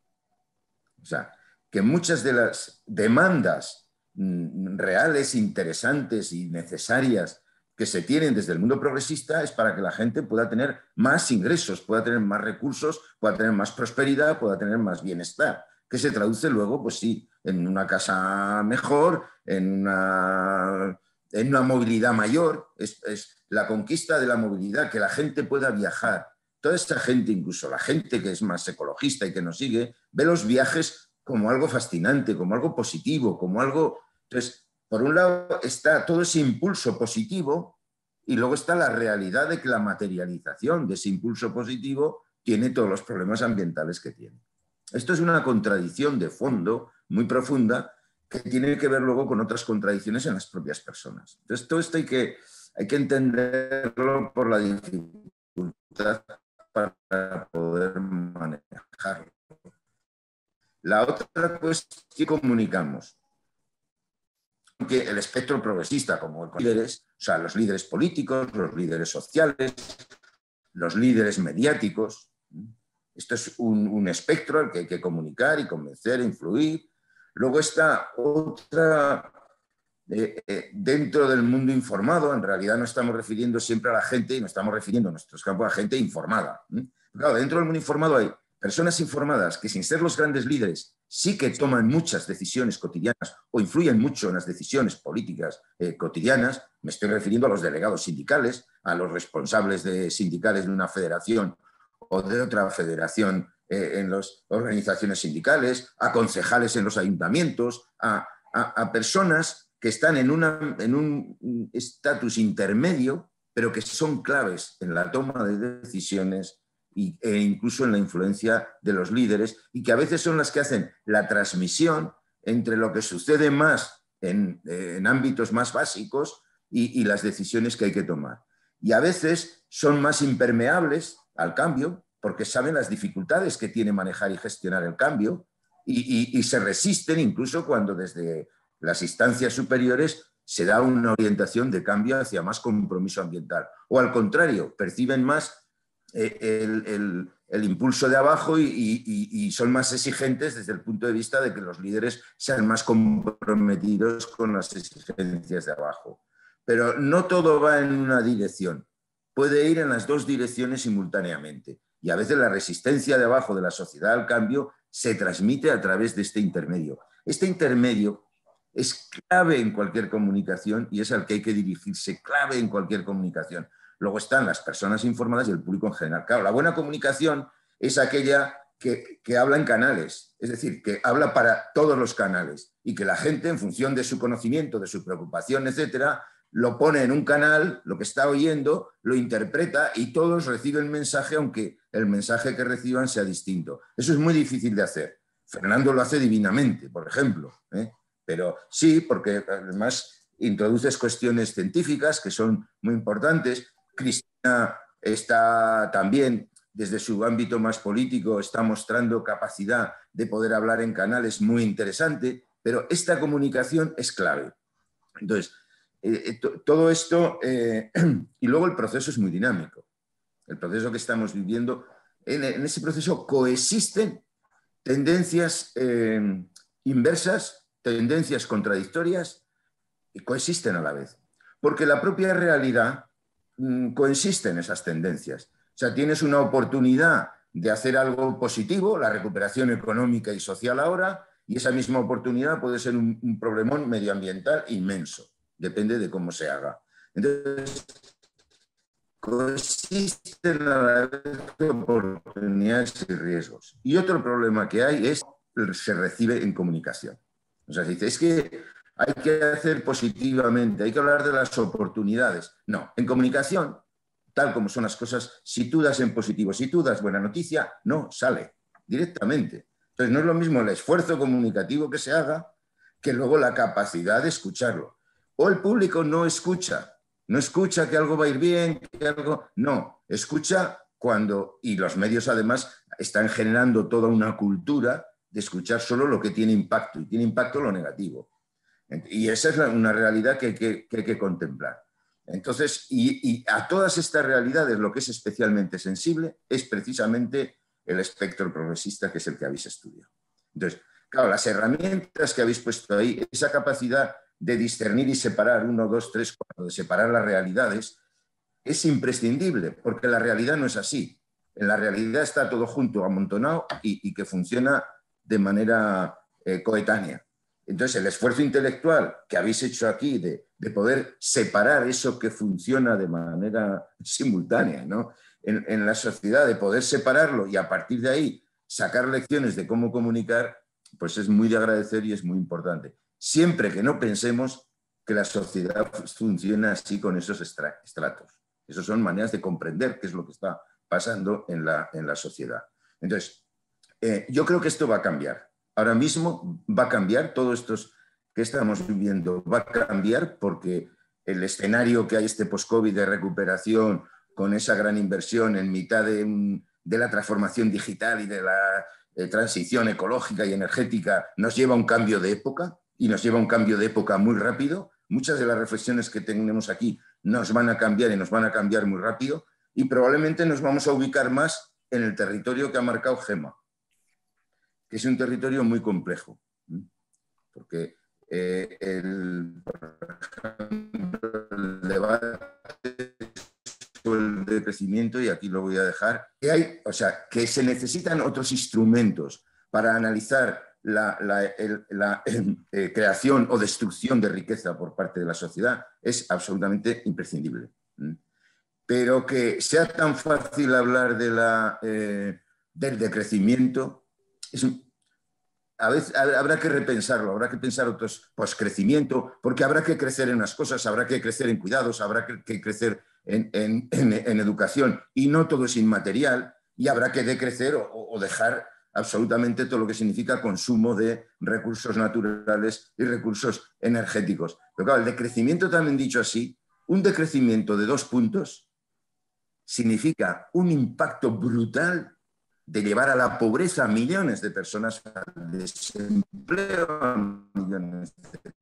O sea, que muchas de las demandas mm, reales, interesantes y necesarias que se tienen desde el mundo progresista es para que la gente pueda tener más ingresos, pueda tener más recursos, pueda tener más prosperidad, pueda tener más bienestar, que se traduce luego, pues sí, en una casa mejor, en una, en una movilidad mayor. Es, es la conquista de la movilidad, que la gente pueda viajar. Toda esta gente, incluso la gente que es más ecologista y que nos sigue, ve los viajes como algo fascinante, como algo positivo, como algo... Entonces, por un lado está todo ese impulso positivo y luego está la realidad de que la materialización de ese impulso positivo tiene todos los problemas ambientales que tiene. Esto es una contradicción de fondo muy profunda que tiene que ver luego con otras contradicciones en las propias personas. Entonces, todo esto hay que, hay que entenderlo por la dificultad para poder manejarlo. La otra cuestión que comunicamos, que el espectro progresista, como los líderes, o sea, los líderes políticos, los líderes sociales, los líderes mediáticos, esto es un, un espectro al que hay que comunicar y convencer, influir. Luego está otra, eh, eh, dentro del mundo informado, en realidad no estamos refiriendo siempre a la gente y no estamos refiriendo en nuestros campos a gente informada. Claro, dentro del mundo informado hay personas informadas que, sin ser los grandes líderes, sí que toman muchas decisiones cotidianas o influyen mucho en las decisiones políticas eh, cotidianas. Me estoy refiriendo a los delegados sindicales, a los responsables de sindicales de una federación o de otra federación eh, en las organizaciones sindicales, a concejales en los ayuntamientos, a, a, a personas que están en, una, en un estatus intermedio, pero que son claves en la toma de decisiones e incluso en la influencia de los líderes, y que a veces son las que hacen la transmisión entre lo que sucede más en, en ámbitos más básicos y, y las decisiones que hay que tomar. Y a veces son más impermeables al cambio porque saben las dificultades que tiene manejar y gestionar el cambio y, y, y se resisten incluso cuando desde las instancias superiores se da una orientación de cambio hacia más compromiso ambiental. O al contrario, perciben más El, el, el impulso de abajo y, y, y son más exigentes desde el punto de vista de que los líderes sean más comprometidos con las exigencias de abajo. Pero no todo va en una dirección, puede ir en las dos direcciones simultáneamente y a veces la resistencia de abajo de la sociedad al cambio se transmite a través de este intermedio. Este intermedio es clave en cualquier comunicación y es al que hay que dirigirse, clave en cualquier comunicación. Luego están las personas informadas y el público en general. Claro, la buena comunicación es aquella que, que habla en canales, es decir, que habla para todos los canales y que la gente, en función de su conocimiento, de su preocupación, etcétera, lo pone en un canal, lo que está oyendo, lo interpreta y todos reciben el mensaje, aunque el mensaje que reciban sea distinto. Eso es muy difícil de hacer. Fernando lo hace divinamente, por ejemplo, ¿eh? Pero sí, porque además introduces cuestiones científicas que son muy importantes. Cristina está también, desde su ámbito más político, está mostrando capacidad de poder hablar en canales muy interesante, pero esta comunicación es clave. Entonces, eh, to, todo esto, eh, y luego el proceso es muy dinámico. El proceso que estamos viviendo, en, en ese proceso coexisten tendencias eh, inversas, tendencias contradictorias, y coexisten a la vez. Porque la propia realidad coexisten esas tendencias. O sea, tienes una oportunidad de hacer algo positivo, la recuperación económica y social ahora, y esa misma oportunidad puede ser un, un problemón medioambiental inmenso. Depende de cómo se haga. Entonces, coexisten a la vez oportunidades y riesgos. Y otro problema que hay es que se recibe en comunicación. O sea, se dice, es que hay que hacer positivamente, hay que hablar de las oportunidades. No, en comunicación, tal como son las cosas, si tú das en positivo, si tú das buena noticia, no sale directamente. Entonces no es lo mismo el esfuerzo comunicativo que se haga que luego la capacidad de escucharlo. O el público no escucha, no escucha que algo va a ir bien, que algo... No, escucha cuando, y los medios además están generando toda una cultura de escuchar solo lo que tiene impacto, y tiene impacto lo negativo. Y esa es una realidad que hay que, que, hay que contemplar. Entonces, y, y a todas estas realidades lo que es especialmente sensible es precisamente el espectro progresista, que es el que habéis estudiado. Entonces, claro, las herramientas que habéis puesto ahí, esa capacidad de discernir y separar, uno, dos, tres, cuatro, de separar las realidades, es imprescindible, porque la realidad no es así. En la realidad está todo junto, amontonado y, y que funciona de manera eh, coetánea. Entonces, el esfuerzo intelectual que habéis hecho aquí de, de poder separar eso que funciona de manera simultánea, ¿no? en, en la sociedad, de poder separarlo y a partir de ahí sacar lecciones de cómo comunicar, pues es muy de agradecer y es muy importante. Siempre que no pensemos que la sociedad funciona así con esos estratos. Esas son maneras de comprender qué es lo que está pasando en la, en la sociedad. Entonces, eh, yo creo que esto va a cambiar. Ahora mismo va a cambiar, todo esto que estamos viviendo va a cambiar porque el escenario que hay este post-COVID de recuperación con esa gran inversión en mitad de, un, de la transformación digital y de la eh, transición ecológica y energética nos lleva a un cambio de época y nos lleva a un cambio de época muy rápido. Muchas de las reflexiones que tenemos aquí nos van a cambiar y nos van a cambiar muy rápido y probablemente nos vamos a ubicar más en el territorio que ha marcado Gemma, que es un territorio muy complejo, porque eh, el, el debate sobre el decrecimiento, y aquí lo voy a dejar, que hay, o sea, que se necesitan otros instrumentos para analizar la, la, el, la eh, creación o destrucción de riqueza por parte de la sociedad, es absolutamente imprescindible. Pero que sea tan fácil hablar de la, eh, del decrecimiento, es un, a veces habrá que repensarlo, habrá que pensar otros poscrecimiento, porque habrá que crecer en unas cosas, habrá que crecer en cuidados, habrá que, que crecer en, en, en, en educación, y no todo es inmaterial, y habrá que decrecer o, o dejar absolutamente todo lo que significa consumo de recursos naturales y recursos energéticos. Pero claro, el decrecimiento, también dicho así, un decrecimiento de dos puntos significa un impacto brutal de llevar a la pobreza a millones de personas, al desempleo a millones de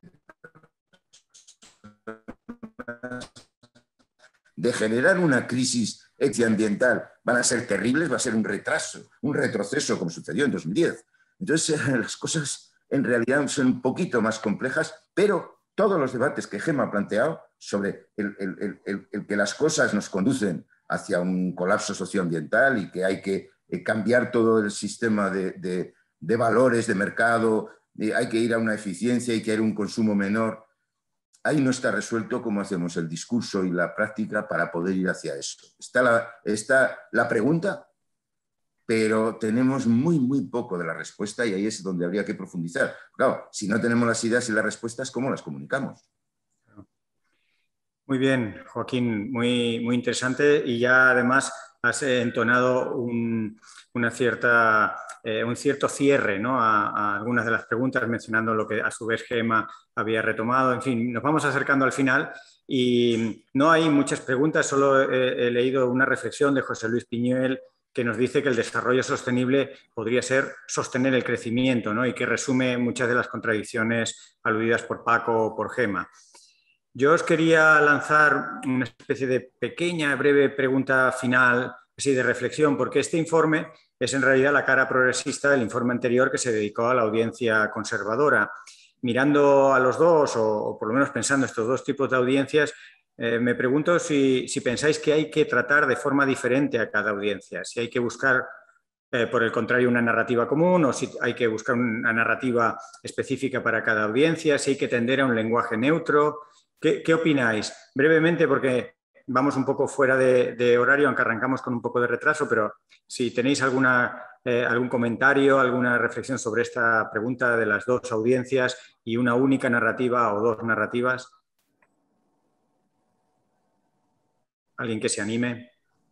personas, de generar una crisis ecologico-ambiental. Van a ser terribles, va a ser un retraso, un retroceso, como sucedió en dos mil diez. Entonces, las cosas en realidad son un poquito más complejas, pero todos los debates que Gemma ha planteado sobre el, el, el, el que las cosas nos conducen hacia un colapso socioambiental y que hay que cambiar todo el sistema de, de, de valores de mercado, de, hay que ir a una eficiencia, hay que ir a un consumo menor. Ahí no está resuelto cómo hacemos el discurso y la práctica para poder ir hacia eso. Está la, está la pregunta, pero tenemos muy, muy poco de la respuesta y ahí es donde habría que profundizar. Claro, si no tenemos las ideas y las respuestas, ¿cómo las comunicamos? Muy bien, Joaquín, muy, muy interesante, y ya además has entonado un, una cierta, eh, un cierto cierre, ¿no?, a, a algunas de las preguntas, mencionando lo que a su vez Gemma había retomado. En fin, nos vamos acercando al final y no hay muchas preguntas, solo he, he leído una reflexión de José Luis Piñuel que nos dice que el desarrollo sostenible podría ser sostener el crecimiento, ¿no?, y que resume muchas de las contradicciones aludidas por Paco o por Gemma. Yo os quería lanzar una especie de pequeña, breve pregunta final, así de reflexión, porque este informe es en realidad la cara progresista del informe anterior que se dedicó a la audiencia conservadora. Mirando a los dos, o, o por lo menos pensando estos dos tipos de audiencias, eh, me pregunto si, si pensáis que hay que tratar de forma diferente a cada audiencia, si hay que buscar, eh, por el contrario, una narrativa común, o si hay que buscar una narrativa específica para cada audiencia, si hay que tender a un lenguaje neutro. ¿Qué, qué opináis? Brevemente, porque vamos un poco fuera de, de horario, aunque arrancamos con un poco de retraso, pero si tenéis alguna, eh, algún comentario, alguna reflexión sobre esta pregunta de las dos audiencias y una única narrativa o dos narrativas. ¿Alguien que se anime?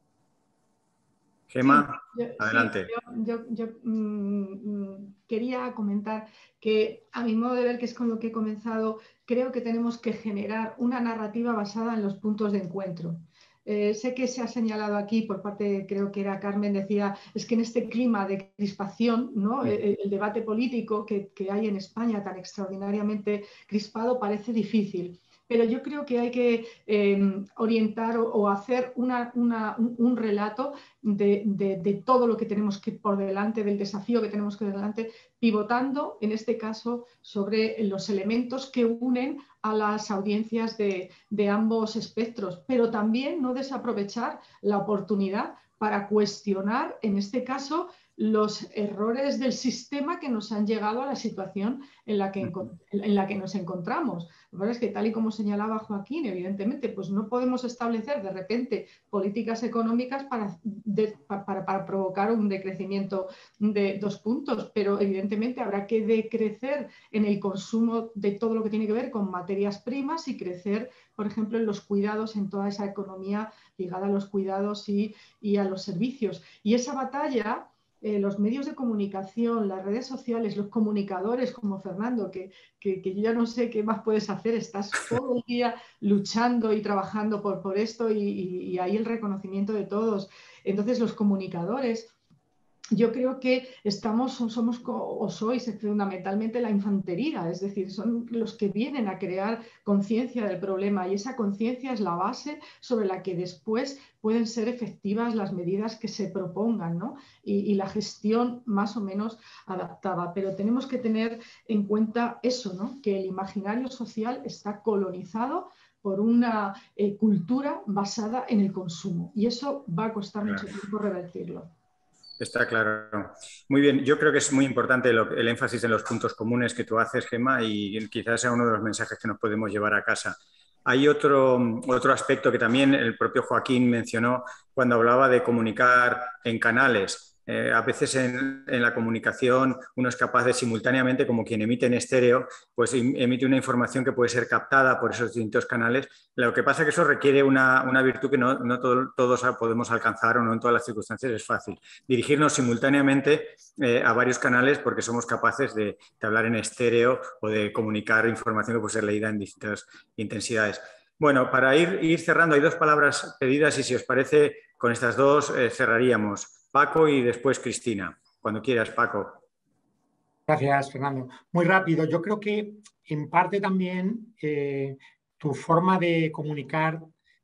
Gemma, sí, yo, adelante. Sí, yo, yo, yo mmm, quería comentar que, a mi modo de ver, que es con lo que he comenzado, creo que tenemos que generar una narrativa basada en los puntos de encuentro. Eh, sé que se ha señalado aquí por parte, creo que era Carmen, decía, es que en este clima de crispación, ¿no? el, el debate político que, que hay en España tan extraordinariamente crispado parece difícil. Pero yo creo que hay que eh, orientar o, o hacer una, una, un, un relato de, de, de todo lo que tenemos que por delante, del desafío que tenemos que delante, pivotando, en este caso, sobre los elementos que unen a las audiencias de, de ambos espectros, pero también no desaprovechar la oportunidad para cuestionar, en este caso, los errores del sistema que nos han llegado a la situación en la que, en la que nos encontramos. Lo que pasa es que, tal y como señalaba Joaquín, evidentemente, pues no podemos establecer de repente políticas económicas para, de, para, para provocar un decrecimiento de dos puntos, pero evidentemente habrá que decrecer en el consumo de todo lo que tiene que ver con materias primas y crecer, por ejemplo, en los cuidados, en toda esa economía ligada a los cuidados y, y a los servicios. Y esa batalla... Eh, los medios de comunicación, las redes sociales, los comunicadores como Fernando, que, que, que yo ya no sé qué más puedes hacer, estás todo el día luchando y trabajando por, por esto y, y, y ahí el reconocimiento de todos. Entonces los comunicadores, yo creo que estamos, somos o sois fundamentalmente la infantería, es decir, son los que vienen a crear conciencia del problema y esa conciencia es la base sobre la que después pueden ser efectivas las medidas que se propongan, ¿no? y, y la gestión más o menos adaptada. Pero tenemos que tener en cuenta eso, ¿no? Que el imaginario social está colonizado por una eh, cultura basada en el consumo y eso va a costar mucho tiempo revertirlo. Está claro. Muy bien, yo creo que es muy importante lo, el énfasis en los puntos comunes que tú haces, Gemma, y quizás sea uno de los mensajes que nos podemos llevar a casa. Hay otro, otro aspecto que también el propio Joaquín mencionó cuando hablaba de comunicar en canales. Eh, a veces en, en la comunicación uno es capaz de simultáneamente, como quien emite en estéreo, pues emite una información que puede ser captada por esos distintos canales. Lo que pasa es que eso requiere una, una virtud que no, no todo, todos podemos alcanzar o no en todas las circunstancias es fácil. Dirigirnos simultáneamente eh, a varios canales porque somos capaces de, de hablar en estéreo o de comunicar información que puede ser leída en distintas intensidades. Bueno, para ir, ir cerrando, hay dos palabras pedidas y si os parece, con estas dos eh, cerraríamos. Paco y después Cristina. Cuando quieras, Paco. Gracias, Fernando. Muy rápido. Yo creo que en parte también eh, tu forma de comunicar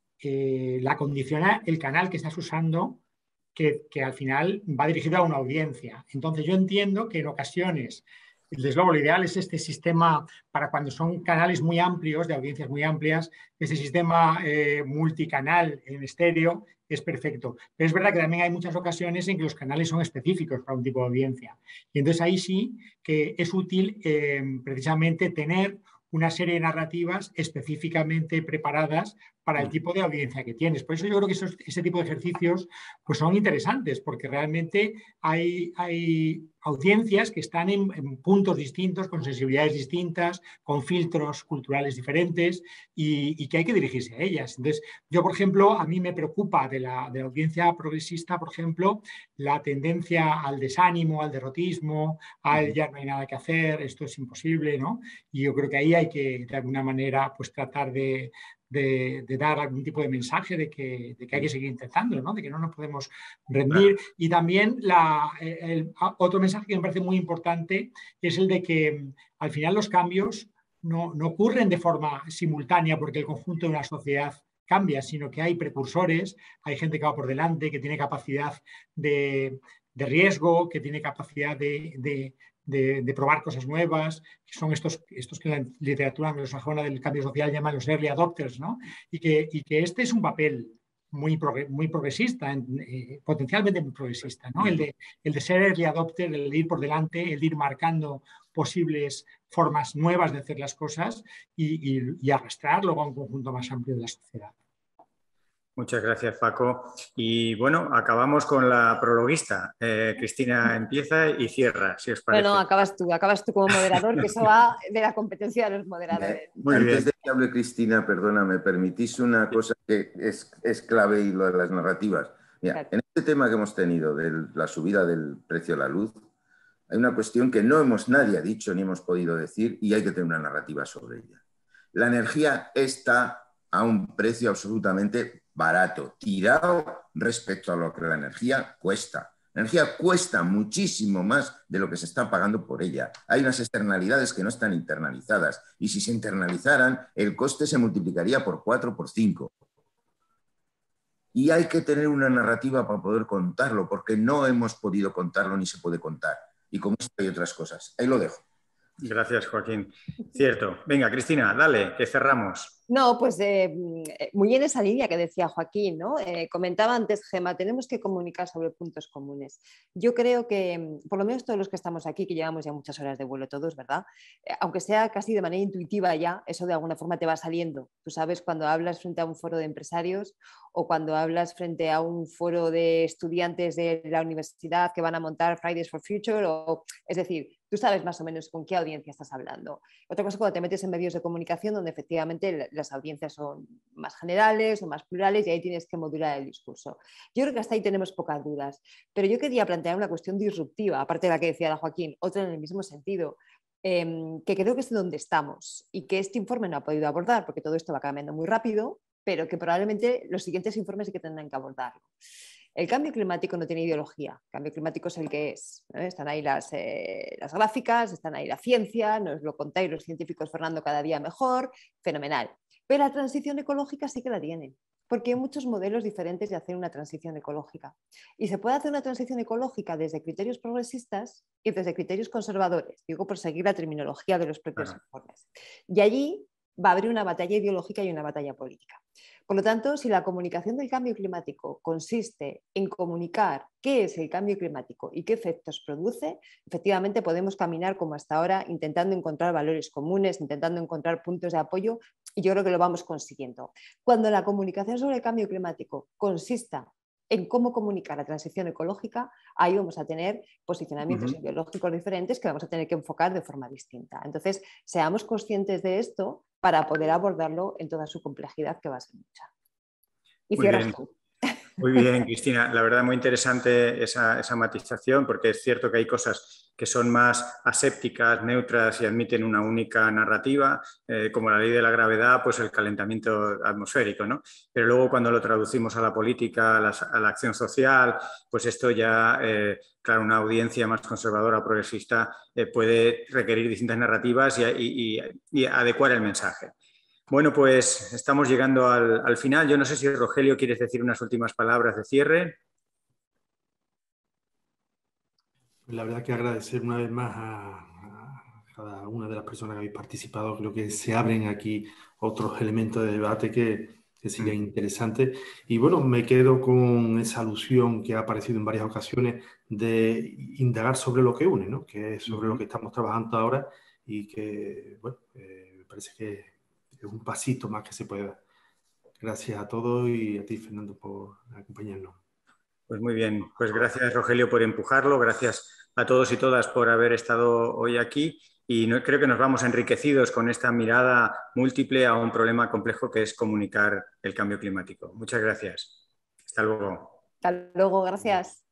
eh, la condiciona el canal que estás usando, que, que al final va dirigido a una audiencia. Entonces yo entiendo que en ocasiones, desde luego lo ideal es este sistema para cuando son canales muy amplios, de audiencias muy amplias, este sistema eh, multicanal en estéreo es perfecto. Pero es verdad que también hay muchas ocasiones en que los canales son específicos para un tipo de audiencia. Y entonces ahí sí que es útil eh, precisamente tener una serie de narrativas específicamente preparadas para el tipo de audiencia que tienes. Por eso yo creo que esos, ese tipo de ejercicios pues son interesantes, porque realmente hay, hay audiencias que están en, en puntos distintos, con sensibilidades distintas, con filtros culturales diferentes y, y que hay que dirigirse a ellas. Entonces, yo, por ejemplo, a mí me preocupa de la, de la audiencia progresista, por ejemplo, la tendencia al desánimo, al derrotismo, al ya no hay nada que hacer, esto es imposible, ¿no? Y yo creo que ahí hay que, de alguna manera, pues tratar de, de, de dar algún tipo de mensaje de que, de que hay que seguir intentándolo, ¿no? De que no nos podemos rendir. Y también la, el, otro mensaje que me parece muy importante es el de que al final los cambios no, no ocurren de forma simultánea porque el conjunto de una sociedad cambia, sino que hay precursores, hay gente que va por delante, que tiene capacidad de, de riesgo, que tiene capacidad de, de, de, de probar cosas nuevas, que son estos, estos que en la literatura anglosajona del cambio social llaman los early adopters, ¿no? Y que, y que este es un papel muy, muy progresista, eh, potencialmente muy progresista, ¿no? El de, el de ser early adopter, el de ir por delante, el de ir marcando posibles formas nuevas de hacer las cosas y, y, y arrastrarlo a un conjunto más amplio de la sociedad. Muchas gracias, Paco. Y bueno, acabamos con la prologuista. Eh, Cristina empieza y cierra, si os parece. Bueno, acabas tú, acabas tú como moderador, que eso va de la competencia de los moderadores. Muy Antes bien. de que hable Cristina, perdona, me permitís una cosa que es, es clave y lo de las narrativas. Mira, claro. En este tema que hemos tenido de la subida del precio de la luz, hay una cuestión que no hemos nadie ha dicho ni hemos podido decir y hay que tener una narrativa sobre ella. La energía está a un precio absolutamente barato, tirado respecto a lo que la energía cuesta. La energía cuesta muchísimo más de lo que se está pagando por ella. Hay unas externalidades que no están internalizadas y si se internalizaran, el coste se multiplicaría por cuatro, por cinco. Y hay que tener una narrativa para poder contarlo, porque no hemos podido contarlo ni se puede contar. Y como esto hay otras cosas. Ahí lo dejo. Gracias, Joaquín. Cierto. Venga, Cristina, dale, que cerramos. No, pues eh, muy en esa línea que decía Joaquín, ¿no? Eh, comentaba antes Gemma, tenemos que comunicar sobre puntos comunes. Yo creo que, por lo menos todos los que estamos aquí, que llevamos ya muchas horas de vuelo todos, ¿verdad? Eh, aunque sea casi de manera intuitiva ya, eso de alguna forma te va saliendo. Tú sabes cuando hablas frente a un foro de empresarios o cuando hablas frente a un foro de estudiantes de la universidad que van a montar Fridays for Future, o, es decir, tú sabes más o menos con qué audiencia estás hablando. Otra cosa es cuando te metes en medios de comunicación donde efectivamente las audiencias son más generales o más plurales y ahí tienes que modular el discurso. Yo creo que hasta ahí tenemos pocas dudas, pero yo quería plantear una cuestión disruptiva, aparte de la que decía Joaquín, otra en el mismo sentido, eh, que creo que es de donde estamos y que este informe no ha podido abordar porque todo esto va cambiando muy rápido, pero que probablemente los siguientes informes sí que tendrán que abordarlo. El cambio climático no tiene ideología, el cambio climático es el que es. ¿eh? Están ahí las, eh, las gráficas, están ahí la ciencia, nos lo contáis los científicos, Fernando, cada día mejor, fenomenal. Pero la transición ecológica sí que la tiene, porque hay muchos modelos diferentes de hacer una transición ecológica. Y se puede hacer una transición ecológica desde criterios progresistas y desde criterios conservadores, digo por seguir la terminología de los propios informes. Y allí va a haber una batalla ideológica y una batalla política. Por lo tanto, si la comunicación del cambio climático consiste en comunicar qué es el cambio climático y qué efectos produce, efectivamente podemos caminar como hasta ahora intentando encontrar valores comunes, intentando encontrar puntos de apoyo y yo creo que lo vamos consiguiendo. Cuando la comunicación sobre el cambio climático consista en cómo comunicar la transición ecológica, ahí vamos a tener posicionamientos uh-huh. ideológicos diferentes que vamos a tener que enfocar de forma distinta. Entonces, seamos conscientes de esto para poder abordarlo en toda su complejidad, que va a ser mucha. Y muy cierras bien. tú. Muy bien, Cristina. La verdad, muy interesante esa, esa matización, porque es cierto que hay cosas que son más asépticas, neutras y admiten una única narrativa, eh, como la ley de la gravedad, pues el calentamiento atmosférico, ¿no? Pero luego cuando lo traducimos a la política, a la, a la acción social, pues esto ya, eh, claro, una audiencia más conservadora, progresista, eh, puede requerir distintas narrativas y, y, y, y adecuar el mensaje. Bueno, pues estamos llegando al, al final. Yo no sé si, Rogelio, quieres decir unas últimas palabras de cierre. La verdad que agradecer una vez más a, a cada una de las personas que habéis participado. Creo que se abren aquí otros elementos de debate que, que serían mm. interesantes. Y bueno, me quedo con esa alusión que ha aparecido en varias ocasiones de indagar sobre lo que une, ¿no? Que es sobre mm. lo que estamos trabajando ahora y que, bueno, eh, me parece que es un pasito más que se puede dar. Gracias a todos y a ti, Fernando, por acompañarnos. Pues muy bien, pues gracias, Rogelio, por empujarlo, gracias a todos y todas por haber estado hoy aquí y no, creo que nos vamos enriquecidos con esta mirada múltiple a un problema complejo que es comunicar el cambio climático. Muchas gracias. Hasta luego. Hasta luego, gracias.